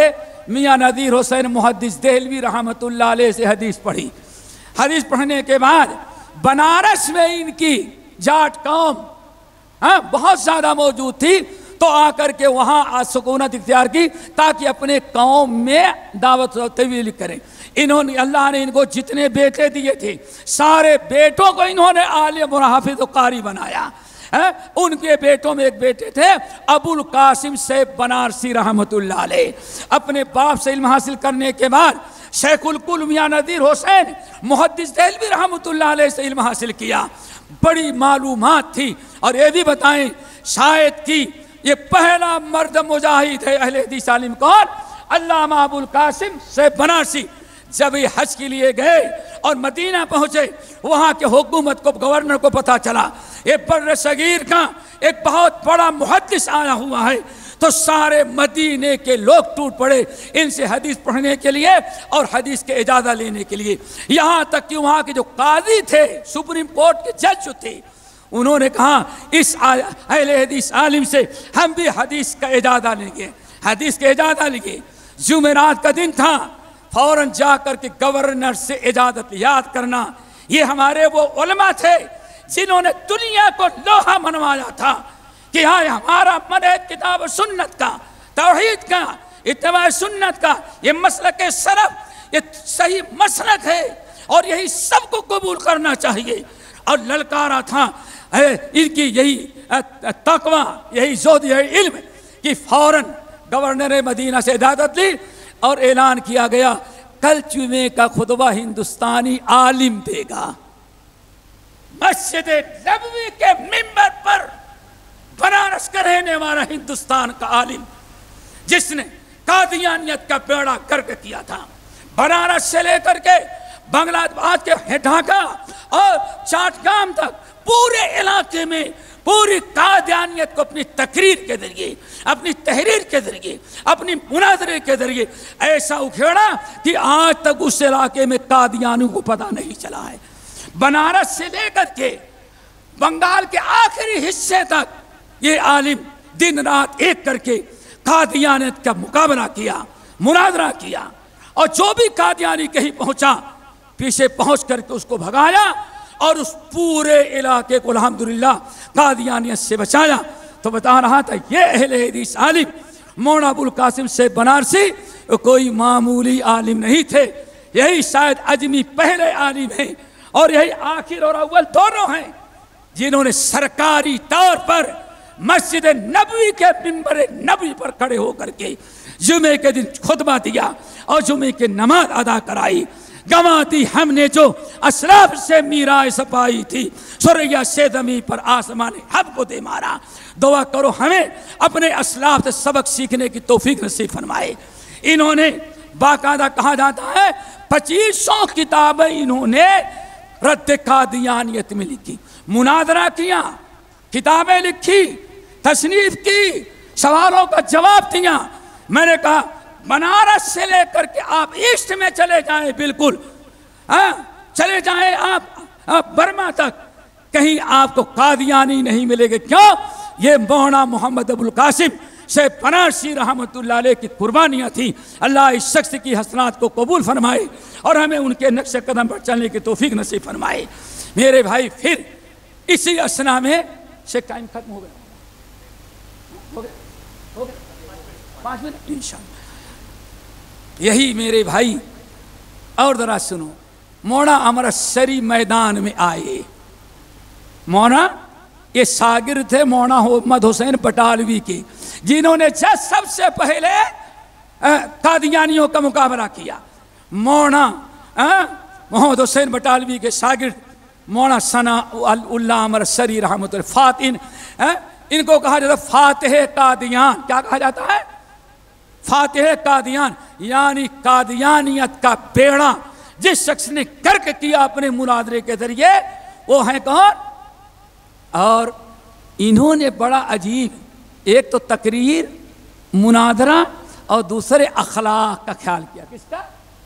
میاں نذیر حسین محدث دہلوی رحمۃ اللہ علیہ سے حدیث پڑھی. حدیث پڑھنے کے بعد بنارس میں ان کی جاٹ قوم ہاں بہت زیادہ موجود تھی، تو آ کر کے وہاں سکونت اختیار کی تاکہ اپنے قوم میں دعوت و تبلیغ کریں. انہوں نے اللہ نے ان کو جتنے بیٹے دیے تھے سارے بیٹوں کو انہوں نے عالم و حافظ و قاری بنایا. ان کے بیٹوں میں ایک بیٹے تھے ابو القاسم سیب بنارسی رحمۃ اللہ علیہ. اپنے باپ سے علم حاصل کرنے کے بعد شیخ الکل میاں نذیر حسین محدث دہلوی رحمۃ اللہ علیہ سے علم حاصل کیا. بڑی معلومات تھی. اور یہ بھی بتائیں شاید کی یہ پہلا مرد مجاہد ہے اہل حدیث عالم کون؟ علامہ ابو القاسم سیب بنارسی. جب یہ حج کے لیے گئے اور مدینہ پہنچے، وہاں کے حکومت کو گورنر کو پتہ چلا یہ بر صغیر کا ایک بہت بڑا محدث آیا ہوا ہے، تو سارے مدینے کے لوگ ٹوٹ پڑے ان سے حدیث پڑھنے کے لیے اور حدیث کے اجازہ لینے کے لیے. یہاں تک کہ وہاں کے جو قاضی تھے، سپریم کورٹ کے جج جو تھے، انہوں نے کہا اس اہل حدیث عالم سے ہم بھی حدیث کا اجازہ لیں گے، حدیث کا اجازہ لیں گے. جمعرات کا دن تھا، فوراً جا کر کے گورنر سے اجازت یاد کرنا. یہ ہمارے وہ علماء تھے جنہوں نے دنیا کو لوہا منوایا تھا کہ ہاں ہمارا منہج کتاب و سنت کا، توحید کا، اتباع سنت کا یہ مسلک سلف یہ صحیح مسلک ہے اور یہی سب کو قبول کرنا چاہیے. اور للکارا تھا ان کی یہی تقوی، یہی زہد، یہی علم کہ فوراً گورنر مدینہ سے اجازت لی اور اعلان کیا گیا کل جمعے کا خطبہ ہندوستانی عالم دے گا. مسجد نبوی کے منبر پر بنارس کا رہنے والا ہندوستان کا عالم جس نے قادیانیت کا بیڑا گرک کیا تھا، بنارس سے لے کر کے بنگلہ آج کے ڈھاکہ اور چاٹگام تک پورے علاقے میں پوری قادیانیت کو اپنی تقریر کے ذریعے، اپنی تحریر کے ذریعے، اپنی مناظرے کے ذریعے ایسا اکھیڑا کہ آج تک اس علاقے میں قادیانیوں کو پتہ نہیں چلا ہے. بنارس سے لے کر کے بنگال کے آخری حصے تک یہ عالم دن رات ایک کر کے قادیانیت کا مقابلہ کیا، مناظرہ کیا، اور جو بھی قادیانی کہیں پہنچا پیچھے پہنچ کر کے اس کو بھگایا اور اس پورے علاقے کو الحمدللہ قادیانیت سے بچایا. تو بتا رہا تھا یہ اہل حدیث عالم مولانا ابو القاسم سیب بنارسی کوئی معمولی عالم نہیں تھے. یہی شاید اجمی پہلے عالم ہیں اور یہی آخر اور اول دونوں ہیں جنہوں نے سرکاری طور پر مسجد نبوی کے منبر نبوی پر کھڑے ہو کر کے جمعے کے دن خطبہ دیا اور جمعے کی نماز ادا کرائی. گواتی ہم نے جو اسلاف سے میراث پائی تھی، سریا سے زمین پر آسمان حب کو دے مارا. دعا کرو ہمیں اپنے اسلاف سے سبق سیکھنے کی توفیق نصیب فرمائے. انہوں نے باقاعدہ کہا جاتا ہے پچیس سو کتابیں انہوں نے رد قادیانیت میں لکھی، مناظرہ کیا، کتابیں لکھی، تصنیف کی، سوالوں کا جواب دیا. میں نے کہا بنارس سے لے کر کے آپ ایسٹ میں چلے جائیں، بالکل ہاں چلے جائیں آپ برما تک، کہیں آپ کو قادیانی نہیں ملے گے. کیوں؟ یہ مولانا محمد ابو القاسم سیب بنارسی رحمۃ اللہ علیہ کی قربانیاں تھیں. اللہ اس شخص کی حسنات کو قبول فرمائے اور ہمیں ان کے نقش قدم پر چلنے کی توفیق نصیب فرمائے. میرے بھائی پھر اسی اسنا میں سے ٹائم ختم ہو گیا ہو گیا ہو گیا پانچ منٹ انشاءاللہ. یہی میرے بھائی اور ذرا سنو، مونا امرتسری میدان میں آئے. مونا یہ شاگرد تھے مونا محمد حسین بٹالوی کے، جنہوں نے سب سے پہلے قادیانیوں کا مقابلہ کیا. مونا محمد حسین بٹالوی کے شاگرد مونا ثنا اللہ امرتسری رحمۃ اللہ فاتن، ان کو کہا جاتا ہے فاتح قادیان. کیا کہا جاتا ہے؟ فاتح قادیان، یعنی قادیانیت کا بیڑا جس شخص نے کرک کیا اپنے مناظرے کے ذریعے، وہ ہیں کون؟ اور انہوں نے بڑا عجیب، ایک تو تقریر، مناظرہ اور دوسرے اخلاق کا خیال کیا. کس کا؟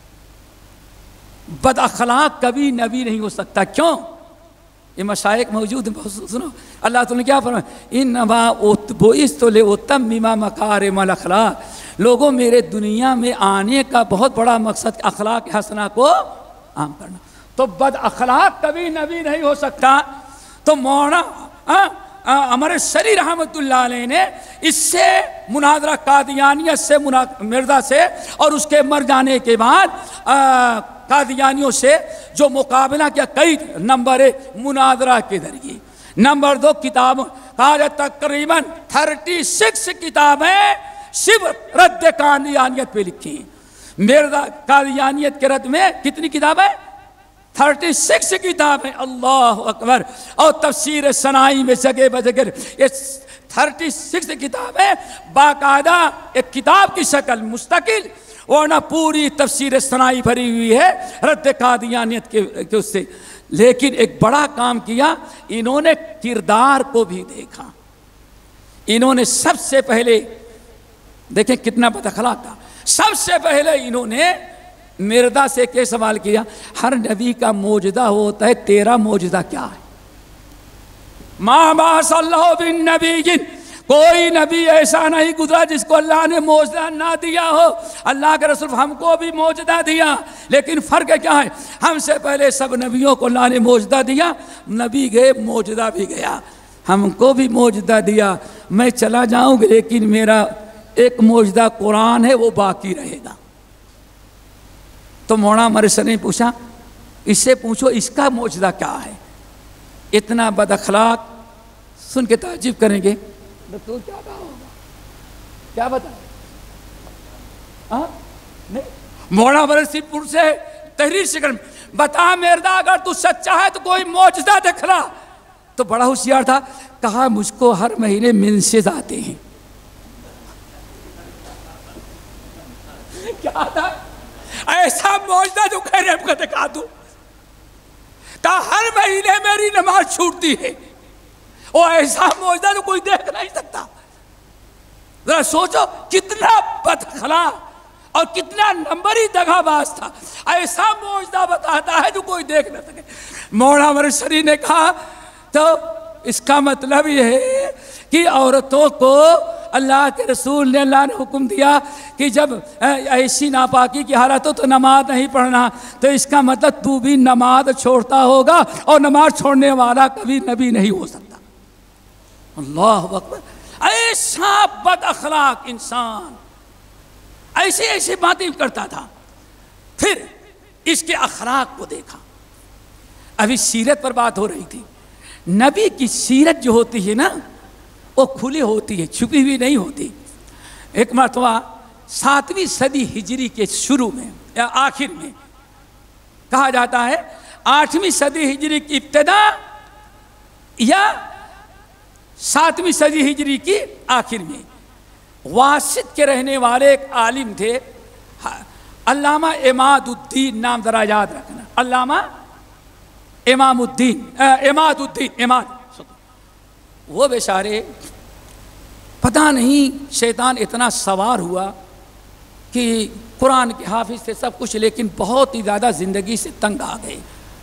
بد اخلاق کبھی نبی نہیں ہو سکتا. کیوں؟ یہ مشائخ موجود ہیں، سنو اللہ تعالیٰ نے کیا فرمایا، انما بعثت لاتمم مکارم الاخلاق. لوگوں میرے دنیا میں آنے کا بہت بڑا مقصد اخلاق حسنہ کو عام کرنا، تو بد اخلاق کبھی نبی نہیں ہو سکتا۔ تو مولانا عمر شری رحمۃ اللہ علیہ نے اس سے مناظرہ قادیانیت سے مرزا سے اور اس کے مر جانے کے بعد قادیانیوں سے جو مقابلہ کیا، کئی نمبر ایک مناظرہ کے ذریعے، نمبر دو کتاب کہا تقریباً تھرٹی سکس کتابیں صرف رد قادیانیت پہ لکھی ہیں۔ مرزا قادیانیت کے رد میں کتنی کتابیں؟ تھرٹی سکس کتابیں، اللہ اکبر۔ اور تفسیر صناعی میں جگہ بجگہ یہ تھرٹی سکس کتابیں باقاعدہ ایک کتاب کی شکل مستقل، ورنہ پوری تفسیر صناعی بھری ہوئی ہے رد قادیانیت کے اس سے۔ لیکن ایک بڑا کام کیا، انہوں نے کردار کو بھی دیکھا۔ انہوں نے سب سے پہلے دیکھیں کتنا بد اخلاق تھا، سب سے پہلے انہوں نے مرزا سے کیا سوال کیا، ہر نبی کا معجزہ ہوتا ہے، تیرا معجزہ کیا ہے؟ ما بعث اللہ بالنبی، کوئی نبی ایسا نہیں گزرا جس کو اللہ نے معجزہ نہ دیا ہو۔ اللہ کے رسول ہم کو بھی معجزہ دیا، لیکن فرق کیا ہے؟ ہم سے پہلے سب نبیوں کو اللہ نے معجزہ دیا، نبی گئے معجزہ بھی گیا، ہم کو بھی معجزہ دیا۔ میں چلا جاؤں گا لیکن میرا ایک معجزہ قرآن ہے، وہ باقی رہے گا۔ تو مولانا مرشد نے پوچھا، اس سے پوچھو اس کا معجزہ کیا ہے؟ اتنا بد اخلاق سن کے تعجب کریں گے، تو کیا کہا ہوگا؟ کیا بتا؟ مولانا مرشد پور سے تحریر شکر بتا مرزا اگر تو سچا ہے تو کوئی معجزہ دکھلا۔ تو بڑا ہوشیار تھا، کہا مجھ کو ہر مہینے منسز آتے ہیں۔ کیا تھا؟ ایسا معجزہ جو کہہ رہے کو دکھا دوں، کہا ہر مہینے میری نماز چھوٹتی ہے، اور ایسا معجزہ تو کوئی دیکھ نہیں سکتا۔ ذرا سوچو کتنا بد اخلاق اور کتنا نمبری دغا باز تھا، ایسا معجزہ بتاتا ہے جو کوئی دیکھ نہ سکے۔ مولانا مرشد نے کہا تو اس کا مطلب یہ ہے کہ عورتوں کو اللہ کے رسول نے اللہ نے حکم دیا کہ جب ایسی ناپاکی کی حالت ہو تو نماز نہیں پڑھنا، تو اس کا مطلب تو بھی نماز چھوڑتا ہوگا، اور نماز چھوڑنے والا کبھی نبی نہیں ہو سکتا۔ اللہ اکبر۔ ایسا بد اخلاق انسان ایسے ایسے باتیں کرتا تھا۔ پھر اس کے اخلاق کو دیکھا۔ ابھی سیرت پر بات ہو رہی تھی، نبی کی سیرت جو ہوتی ہے نا وہ کھلی ہوتی ہے، چھپی ہوئی نہیں ہوتی۔ ایک مرتبہ ساتویں صدی ہجری کے شروع میں یا آخر میں، کہا جاتا ہے آٹھویں صدی ہجری کی ابتدا یا ساتویں صدی ہجری کی آخر میں، واسط کے رہنے والے ایک عالم تھے، علامہ عماد الدین، نام ذرا یاد رکھنا، علامہ امام الدین عماد الدین عماد۔ وہ بیچارے پتہ نہیں شیطان اتنا سوار ہوا کہ قرآن کے حافظ تھے سب کچھ، لیکن بہت ہی زیادہ زندگی سے تنگ آ گئے،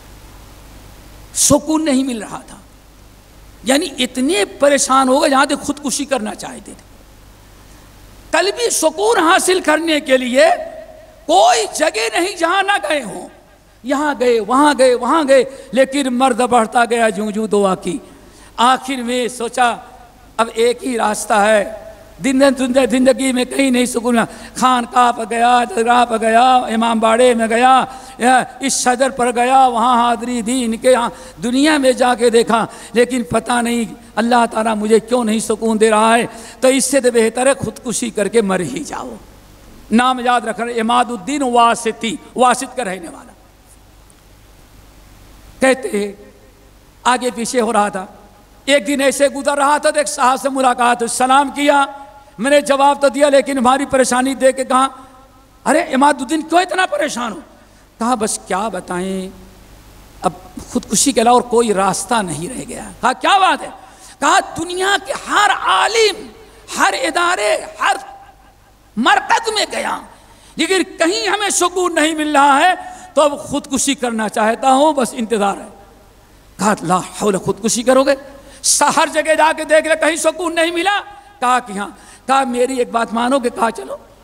سکون نہیں مل رہا تھا، یعنی اتنے پریشان ہو گئے جہاں تک خودکشی کرنا چاہتے تھے۔ قلبی سکون حاصل کرنے کے لیے کوئی جگہ نہیں جہاں نہ گئے ہوں، یہاں گئے وہاں گئے وہاں گئے، لیکن مرد بڑھتا گیا جوں جوں دعا کی۔ آخر میں سوچا اب ایک ہی راستہ ہے، زندگی میں کہیں نہیں سکون، خان کعب پہ گیا، درگاہ پہ گیا، امام باڑے میں گیا، اس شجر پر گیا، وہاں حاضری دی، ان کے یہاں دنیا میں جا کے دیکھا، لیکن پتہ نہیں اللہ تعالیٰ مجھے کیوں نہیں سکون دے رہا ہے، تو اس سے تو بہتر ہے خودکشی کر کے مر ہی جاؤ۔ نام یاد رکھنا، عماد الدین واسطی، واسط کا رہنے والا۔ کہتے ہیں آگے پیچھے ہو رہا تھا، ایک دن ایسے گزر رہا تھا تو ایک صاحب سے ملاقات، سلام کیا، میں نے جواب تو دیا لیکن ہماری پریشانی دیکھ کے کہا ارے عماد الدین کیوں اتنا پریشان ہو؟ کہا بس کیا بتائیں، اب خودکشی کے علاوہ اور کوئی راستہ نہیں رہ گیا۔ کہا کیا بات ہے؟ کہا دنیا کے ہر عالم، ہر ادارے، ہر مرکز میں گیا لیکن کہیں ہمیں سکون نہیں مل رہا ہے، تو اب خودکشی کرنا چاہتا ہوں، بس انتظار ہے۔ کہا لا حول، خودکشی کرو گے؟ ہر جگہ جا کے دیکھ لے کہیں سکون نہیں ملا؟ کہا کہ ہاں۔ کہا میری ایک بات مانو گے؟ کہا چلو۔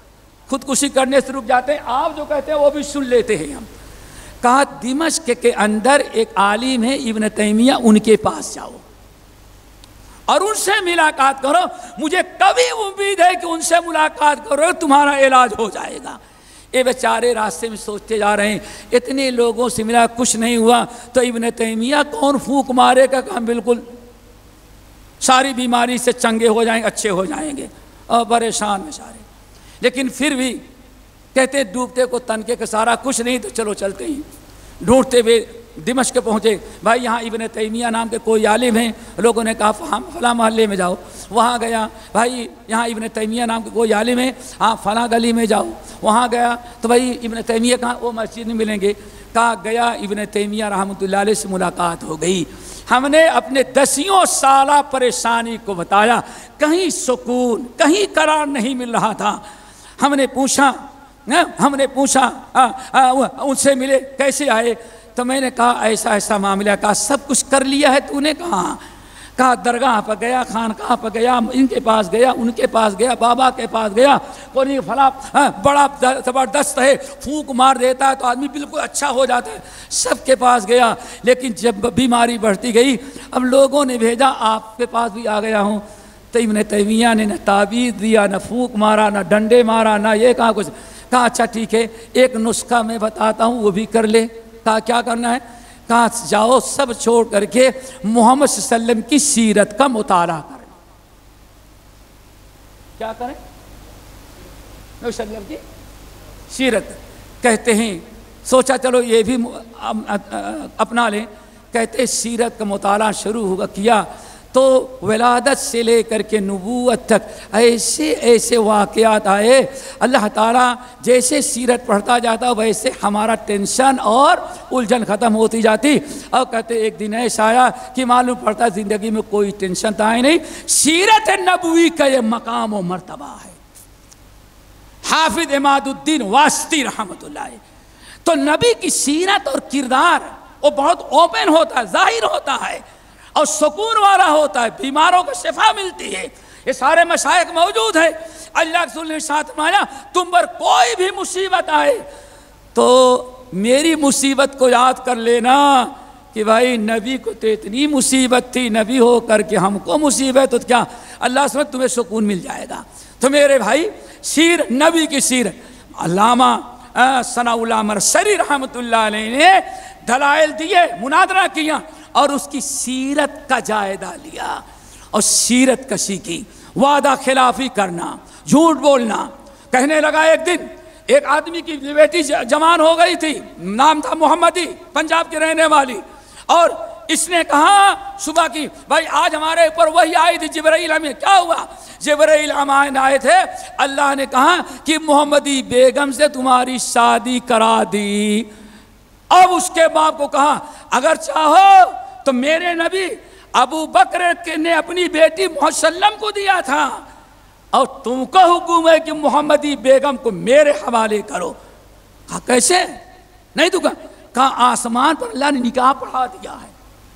خودکشی کرنے سے رک جاتے ہیں، آپ جو کہتے ہیں وہ بھی سن لیتے ہیں ہم۔ کہا دمشق کے اندر ایک عالم ہے ابن تیمیہ، ان کے پاس جاؤ اور ان سے ملاقات کرو، مجھے کبھی امید ہے کہ ان سے ملاقات کرو تمہارا علاج ہو جائے گا۔ یہ بیچارے راستے میں سوچتے جا رہے ہیں، اتنے لوگوں سے ملا کچھ نہیں ہوا تو ابن تیمیہ کون پھونک مارے گا کہ ہم بالکل ساری بیماری سے چنگے ہو جائیں گے، اچھے ہو جائیں گے، اور پریشان بیچارے۔ لیکن پھر بھی کہتے ڈوبتے کو تنکے کا سارا کچھ نہیں تو چلو چلتے ہیں۔ ڈھونڈتے ہوئے دمشق پہنچے، بھائی یہاں ابن تیمیہ نام کے کوئی عالم ہیں، لوگوں نے کہا فلاں محلے میں جاؤ، وہاں گیا، بھائی یہاں ابن تیمیہ نام کے کوئی عالم ہے، ہاں فلاں گلی میں جاؤ، وہاں گیا تو بھائی ابن تیمیہ کہاں، وہ مسجد میں ملیں گے، کہا گیا ابن تیمیہ رحمۃ اللہ علیہ سے ملاقات ہو گئی، ہم نے اپنے دسیوں سالہ پریشانی کو بتایا، کہیں سکون کہیں قرار نہیں مل رہا تھا، ہم نے پوچھا ہم نے پوچھا ان سے ملے کیسے آئے، تو میں نے کہا ایسا ایسا معاملہ، کہا سب کچھ کر لیا ہے تو نے، کہا کہا درگاہ پر گیا، خانقاہ پر گیا، ان کے پاس گیا، ان کے پاس گیا، بابا کے پاس گیا، کوئی فلاں بڑا زبردست ہے، پھونک مار دیتا ہے تو آدمی بالکل اچھا ہو جاتا ہے، سب کے پاس گیا، لیکن جب بیماری بڑھتی گئی اب لوگوں نے بھیجا آپ کے پاس بھی آ گیا ہوں، تو ابن تیمیہ نے نہ تعویذ دیا، نہ پھونک مارا، نہ ڈنڈے مارا، نہ یہ کہا کچھ، کہا اچھا ٹھیک ہے ایک نسخہ میں بتاتا ہوں وہ بھی کر لے، کہا کیا کرنا ہے، کہا جاؤ سب چھوڑ کر کے محمد صلی اللہ علیہ وسلم کی سیرت کا مطالعہ کریں۔ کیا کریں؟ محمد صلی اللہ علیہ وسلم کی سیرت کہتے ہیں، سوچا چلو یہ بھی اپنا لیں، کہتے سیرت کا مطالعہ شروع ہوگا کیا تو ولادت سے لے کر کے نبوت تک ایسے ایسے واقعات آئے، اللہ تعالیٰ جیسے سیرت پڑھتا جاتا ویسے ہمارا ٹینشن اور الجھن ختم ہوتی جاتی، اور کہتے ایک دن ایسا آیا کہ معلوم پڑتا زندگی میں کوئی ٹینشن تو آئی نہیں، سیرت نبوی کا یہ مقام و مرتبہ ہے۔ حافظ عماد الدین واسطی رحمۃ اللہ علیہ، تو نبی کی سیرت اور کردار وہ بہت اوپن ہوتا ہے، ظاہر ہوتا ہے اور سکون والا ہوتا ہے، بیماروں کو شفا ملتی ہے، یہ سارے مشائخ موجود ہیں۔ اللہ کے رسول نے ساتھ مانا تم پر کوئی بھی مصیبت آئے تو میری مصیبت کو یاد کر لینا کہ بھائی نبی کو تو اتنی مصیبت تھی، نبی ہو کر کے ہم کو مصیبت تو کیا، اللہ سے تمہیں سکون مل جائے گا۔ تو میرے بھائی سیر نبی کی سیرت، علامہ ثناء اللہ مرسلی رحمۃ اللہ علیہ نے دلائل دیے، مناظرہ کیا اور اس کی سیرت کا جائزہ لیا اور سیرت کشی کی، وعدہ خلافی کرنا، جھوٹ بولنا۔ کہنے لگا ایک دن ایک آدمی کی بیٹی جوان ہو گئی تھی، نام تھا محمدی، پنجاب کی رہنے والی، اور اس نے کہا صبح کی بھائی آج ہمارے اوپر وہی آئی تھی جبرائیل امین، کیا ہوا؟ جبرائیل امین آئے تھے، اللہ نے کہا کہ محمدی بیگم سے تمہاری شادی کرا دی۔ اب اس کے باپ کو کہا اگر چاہو تو میرے نبی ابو بکر نے اپنی بیٹی محمد صلی اللہ علیہ وسلم کو دیا تھا اور تم کو حکم ہے کہ محمدی بیگم کو میرے حوالے کرو۔ کہا کیسے؟ نہیں تو کہا آسمان پر اللہ نے نکاح پڑھا دیا ہے۔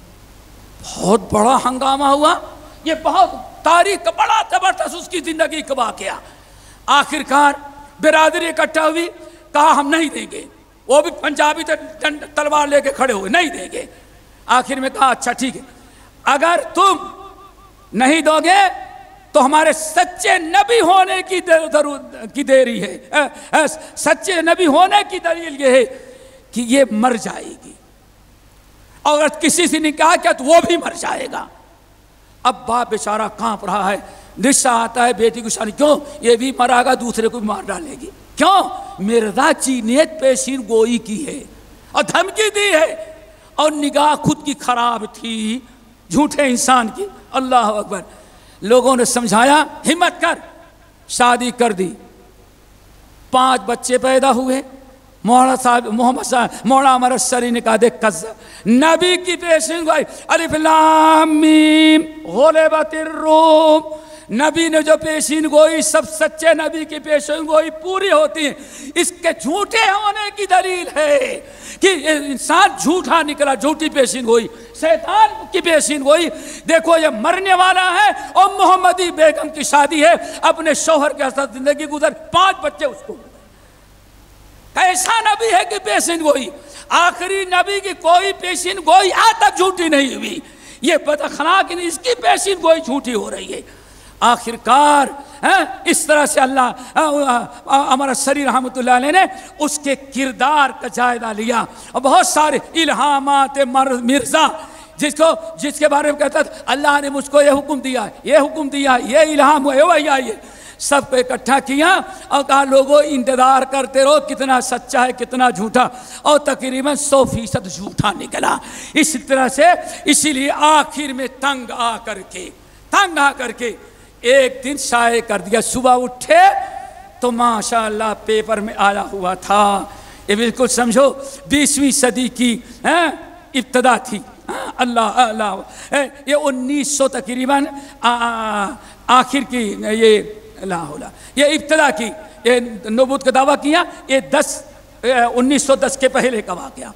بہت بڑا ہنگامہ ہوا، یہ بہت تاریخ کا بڑا زبردست اس کی زندگی کا واقعہ۔ آخر کار برادری اکٹھا ہوئی، کہا ہم نہیں دیں گے، وہ بھی پنجابی تلوار لے کے کھڑے ہوئے، نہیں دیں گے۔ آخر میں کہا اچھا ٹھیک ہے، اگر تم نہیں دو گے تو ہمارے سچے نبی ہونے کی کی دیری ہے، سچے نبی ہونے کی دلیل یہ ہے کہ یہ مر جائے گی، اور اگر کسی سے نکاح کیا تو وہ بھی مر جائے گا۔ اب باپ بیچارہ کانپ رہا ہے، رشتہ آتا ہے بیٹی کو شادی، کیوں یہ بھی مرا گا دوسرے کو بھی مار ڈالے گی، کیوں؟ مرزا چینیت پیشین گوئی کی ہے اور دھمکی دی ہے، اور نگاہ خود کی خراب تھی جھوٹے انسان کی۔ اللہ اکبر، لوگوں نے سمجھایا ہمت کر، شادی کر دی، پانچ بچے پیدا ہوئے۔ مولانا صاحب محمد صاحب مولانا مرسلی نے کہا دیکھ قذاب، نبی کی پیشین گوئی الف لام میم غلبت الروم، نبی نے جو پیشین گوئی سب سچے نبی کی پیشین گوئی پوری ہوتی ہے. اس کے جھوٹے ہونے کی دلیل ہے کہ انسان جھوٹا نکلا, جھوٹی پیشین گوئی, شیطان کی پیشین گوئی. دیکھو یہ مرنے والا ہے اور محمدی بیگم کی شادی ہے, اپنے شوہر کے ساتھ زندگی گزر, پانچ بچے اس کو. کیسا نبی ہے کہ پیشین گوئی؟ آخری نبی کی کوئی پیشین گوئی آج تک جھوٹی نہیں ہوئی. یہ بد اخلاق اس کی پیشین گوئی جھوٹی ہو رہی ہے. آخر کار اس طرح سے اللہ ہمارا سری رحمۃ اللہ علیہ نے اس کے کردار کا جائزہ لیا. اور بہت سارے الہامات مرزا جس کو جس کے بارے میں کہتا تھا اللہ نے مجھ کو یہ حکم دیا, یہ حکم دیا, یہ الہام ہوا, وہی آئیے, سب کو اکٹھا کیا اور کہا لوگوں انتظار کرتے رہو کتنا سچا ہے کتنا جھوٹا, اور تقریباً سو فیصد جھوٹا نکلا. اس طرح سے اسی لیے آخر میں تنگ آ کر کے تنگ آ کر کے ایک دن شائع کر دیا. صبح اٹھے تو ماشاء اللہ پیپر میں آیا ہوا تھا. یہ بالکل سمجھو بیسویں صدی کی ابتدا تھی. اللہ اللہ یہ انیس سو تقریباً آخر کی یہ اللہ یہ ابتدا کی یہ نبوت کا دعویٰ کیا. یہ دس انیس سو دس کے پہلے کا واقعہ.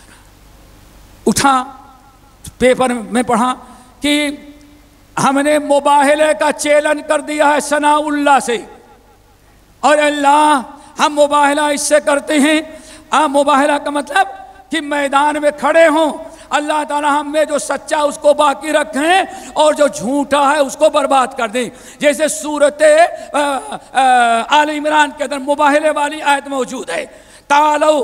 اٹھا پیپر میں پڑھا کہ ہم نے مباہلے کا چیلنج کر دیا ہے ثناء اللہ سے, اور اللہ ہم مباہلہ اس سے کرتے ہیں. مباہلہ کا مطلب کہ میدان میں کھڑے ہوں, اللہ تعالیٰ ہم میں جو سچا اس کو باقی رکھیں اور جو جھوٹا ہے اس کو برباد کر دیں. جیسے سورت آل عمران کے اندر مباہلے والی آیت موجود ہے, تعالو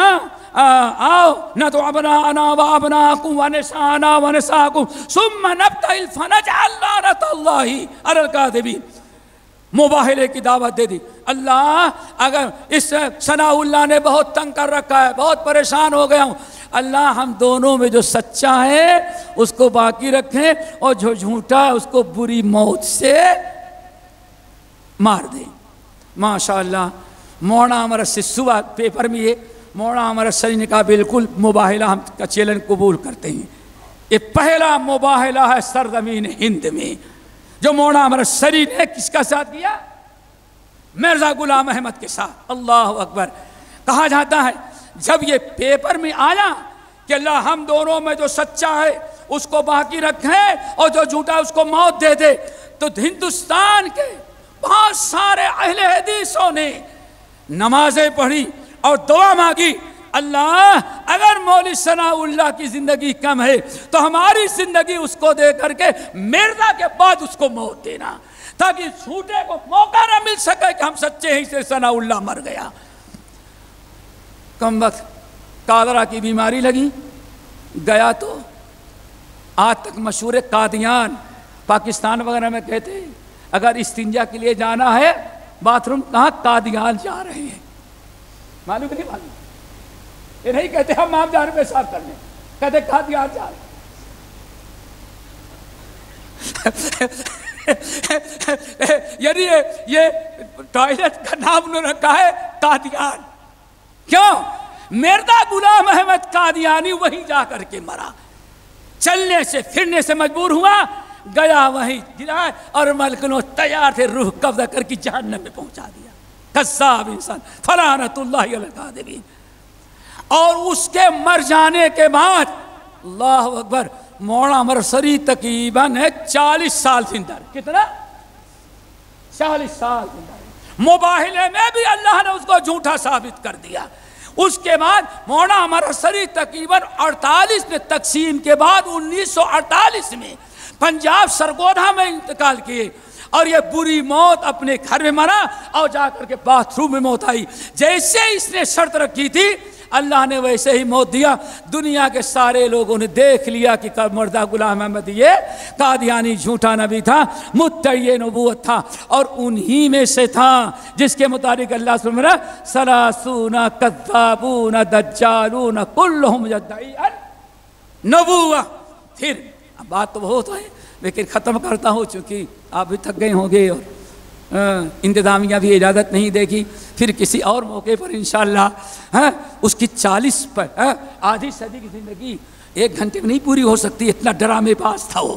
آؤ ندعو ابناءنا وابناءکم ونساءنا ونساءکم ثم نبتہل فنجعل لعنۃ اللہ علی الکاذبین. مباہلے کی دعوت دے دی. اللہ اگر اس ثناء اللہ نے بہت تنگ کر رکھا ہے, بہت پریشان ہو گیا ہوں, اللہ ہم دونوں میں جو سچا ہے اس کو باقی رکھیں اور جو جھوٹا ہے اس کو بری موت سے مار دیں. ماشاءاللہ مولانا ہمارا صبح پیپر میں یہ مولانا ہمارا سری نے کہا بالکل مباہلہ ہم کا چیلنج قبول کرتے ہیں. یہ پہلا مباہلہ ہے سرزمین ہند میں جو مولانا ہمارا سری نے کس کا ساتھ کیا؟ مرزا غلام احمد کے ساتھ. اللہ اکبر. کہا جاتا ہے جب یہ پیپر میں آیا کہ اللہ ہم دونوں میں جو سچا ہے اس کو باقی رکھیں اور جو جھوٹا اس کو موت دے دے, تو ہندوستان کے بہت سارے اہل حدیثوں نے نمازیں پڑھی اور دعا مانگی, اللہ اگر مولوی ثناء اللہ کی زندگی کم ہے تو ہماری زندگی اس کو دے کر کے مرزا کے بعد اس کو موت دینا, تاکہ جھوٹے کو موقع نہ مل سکے کہ ہم سچے ہیں, اسے ثناء اللہ مر گیا. کم وقت کالرا کی بیماری لگی, گیا تو آج تک مشہور قادیان پاکستان وغیرہ میں کہتے ہیں اگر استنجا کے لیے جانا ہے باتھ روم کہاں, قادیان جا رہے ہیں. معلوم نہیں معلوم, یہ نہیں کہتے ہم مام جا رہے پیشاب کرنے, کہتے قادیان جا رہے. یعنی یہ ٹوائلٹ کا نام انہوں نے رکھا ہے قادیان. کیوں؟ مرزا غلام احمد قادیانی وہیں جا کر کے مرا, چلنے سے پھرنے سے مجبور ہوا, گیا وہیں گرا اور ملکنوں تیار تھے روح قبضہ کر کے جہنم میں پہنچا دیا. قذاب انسان, فلعنۃ اللہ علی الکاذبین. اور اس کے مر جانے کے بعد اللہ اکبر مولانا مرسری تقریباً ہے چالیس سال زندہ. کتنا؟ چالیس سال زندہ. مباہلے میں بھی اللہ نے اس کو جھوٹا ثابت کر دیا. اس کے بعد مولانا مرسری تقریباً اڑتالیس میں تقسیم کے بعد انیس سو اڑتالیس میں پنجاب سرگودھا میں انتقال کیے, اور یہ بری موت اپنے گھر میں مرا اور جا کر کے باتھ روم میں موت آئی. جیسے اس نے شرط رکھی تھی اللہ نے ویسے ہی موت دیا. دنیا کے سارے لوگوں نے دیکھ لیا کہ مرزا غلام احمد یہ قادیانی جھوٹا نبی تھا, مدعی نبوت تھا, اور انہی میں سے تھا جس کے مطابق اللہ سبحانہ وتعالی سلاسون کذابون دجالون کلہم یدعی النبوۃ. پھر بات تو بہت ہے لیکن ختم کرتا ہوں چونکہ آپ بھی تھک گئے ہوں گے اور انتظامیہ بھی اجازت نہیں دے گی. پھر کسی اور موقع پر انشاءاللہ ہاں اس کی چالیس پر آدھی صدی کی زندگی ایک گھنٹے میں نہیں پوری ہو سکتی, اتنا ڈرامے باز تھا وہ,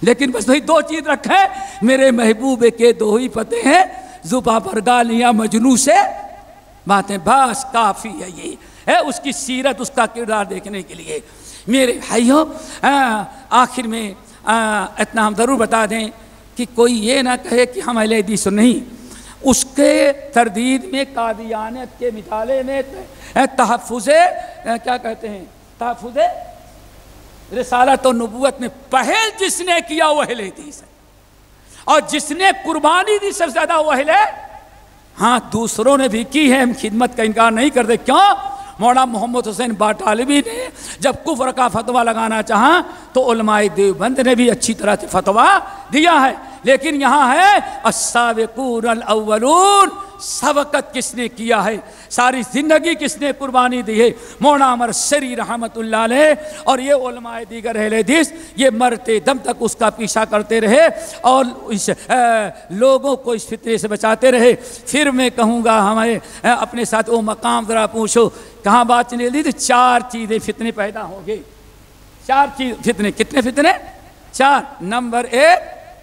لیکن بس وہی دو چیز رکھے، میرے محبوب کے دو ہی پتے ہیں، زباں پر گالیاں مجنوں سے باتیں، بس کافی ہے، یہ ہے اس کی سیرت، اس کا کردار دیکھنے کے لیے۔ میرے بھائیوں، آخر میں اتنا ہم ضرور بتا دیں کہ کوئی یہ نہ کہے کہ ہم اہل حدیث نہیں، اس کے تردید میں قادیانیت کے مطالعے میں تحفظ کیا کہتے ہیں، تحفظ رسالت و نبوت میں پہل جس نے کیا وہ اہل حدیث ہے، اور جس نے قربانی دی سب سے زیادہ وہ اہل ہے۔ ہاں دوسروں نے بھی کی ہے، ہم خدمت کا انکار نہیں کرتے، کیوں؟ مولانا محمد حسین باطالبی نے جب کفر کا فتویٰ لگانا چاہا تو علماء دیوبند نے بھی اچھی طرح سے فتویٰ دیا ہے، لیکن یہاں ہے السابقون الاولون، سبقت کس نے کیا ہے، ساری زندگی کس نے قربانی دی ہے، مولانا عمر شری رحمت اللہ علیہ، اور یہ علماء دیگر اہل حدیث یہ مرتے دم تک اس کا پیچھا کرتے رہے اور اس لوگوں کو اس فتنے سے بچاتے رہے۔ پھر میں کہوں گا ہمیں اپنے ساتھ وہ مقام ذرا پوچھو کہاں بات چلی تھی، تو چار چیزیں فتنے پیدا ہوں گے، چار چیز فتنے، کتنے فتنے؟ چار۔ نمبر ایک،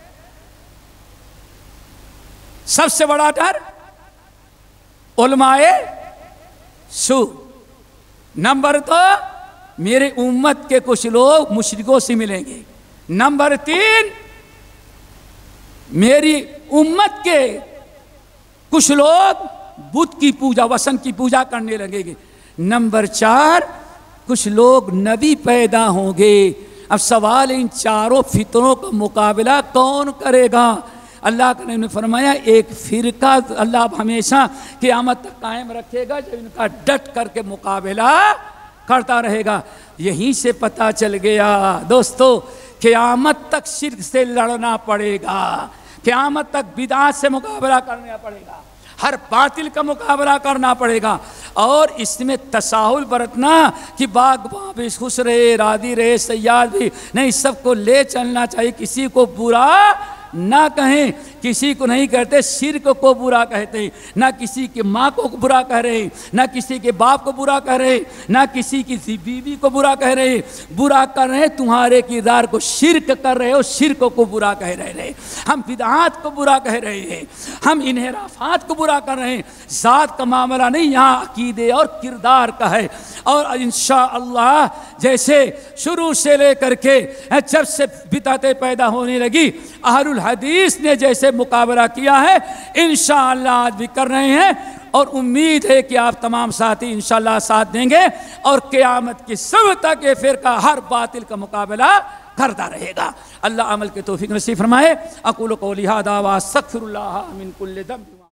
سب سے بڑا ڈر علماء سو۔ نمبر دو، میرے امت کے کچھ لوگ مشرکوں سے ملیں گے۔ نمبر تین، میری امت کے کچھ لوگ بت کی پوجا، وثن کی پوجا کرنے لگیں گے۔ نمبر چار، کچھ لوگ نبی پیدا ہوں گے۔ اب سوال ان چاروں فتنوں کا مقابلہ کون کرے گا؟ اللہ نے نے فرمایا ایک فرقہ اللہ ہمیشہ قیامت تک قائم رکھے گا جو ان کا ڈٹ کر کے مقابلہ کرتا رہے گا۔ یہیں سے پتہ چل گیا دوستو، قیامت تک شرک سے لڑنا پڑے گا، قیامت تک بدعات سے مقابلہ کرنا پڑے گا، ہر باطل کا مقابلہ کرنا پڑے گا، اور اس میں تساہل برتنا کہ باغ باغ خوش رہے، راضی رہے، سیاد بھی نہیں، سب کو لے چلنا چاہیے، کسی کو برا نہ کہیں، کسی کو نہیں کہتے شرک کو برا کہتے ہیں، نہ کسی کی ماں کو برا کہہ رہے ہیں، نہ کسی کے باپ کو برا کہہ رہے ہیں، نہ کسی کی بیوی کو برا کہہ رہے ہیں، برا کر رہے ہیں تمہارے کردار کو، شرک کر رہے ہو، شرک کو برا کہہ رہے ہیں، ہم بدعات کو برا کہہ رہے ہیں، ہم انحرافات کو برا کر رہے ہیں۔ ذات کا معاملہ نہیں، یہاں عقیدے اور کردار کا ہے، اور انشاءاللہ جیسے شروع سے لے کر کے جب سے بدعتیں پیدا ہونے لگی اہل الحدیث نے جیسے مقابلہ کیا ہے انشاءاللہ آج بھی کر رہے ہیں، اور امید ہے کہ آپ تمام ساتھی انشاءاللہ ساتھ دیں گے، اور قیامت کی صبح تک یہ فرقہ ہر باطل کا مقابلہ کرتا رہے گا۔ اللہ عمل کے توفیق نصیب فرمائے۔ اقول قولی ھذا واستغفر اللہ من کل ذنب۔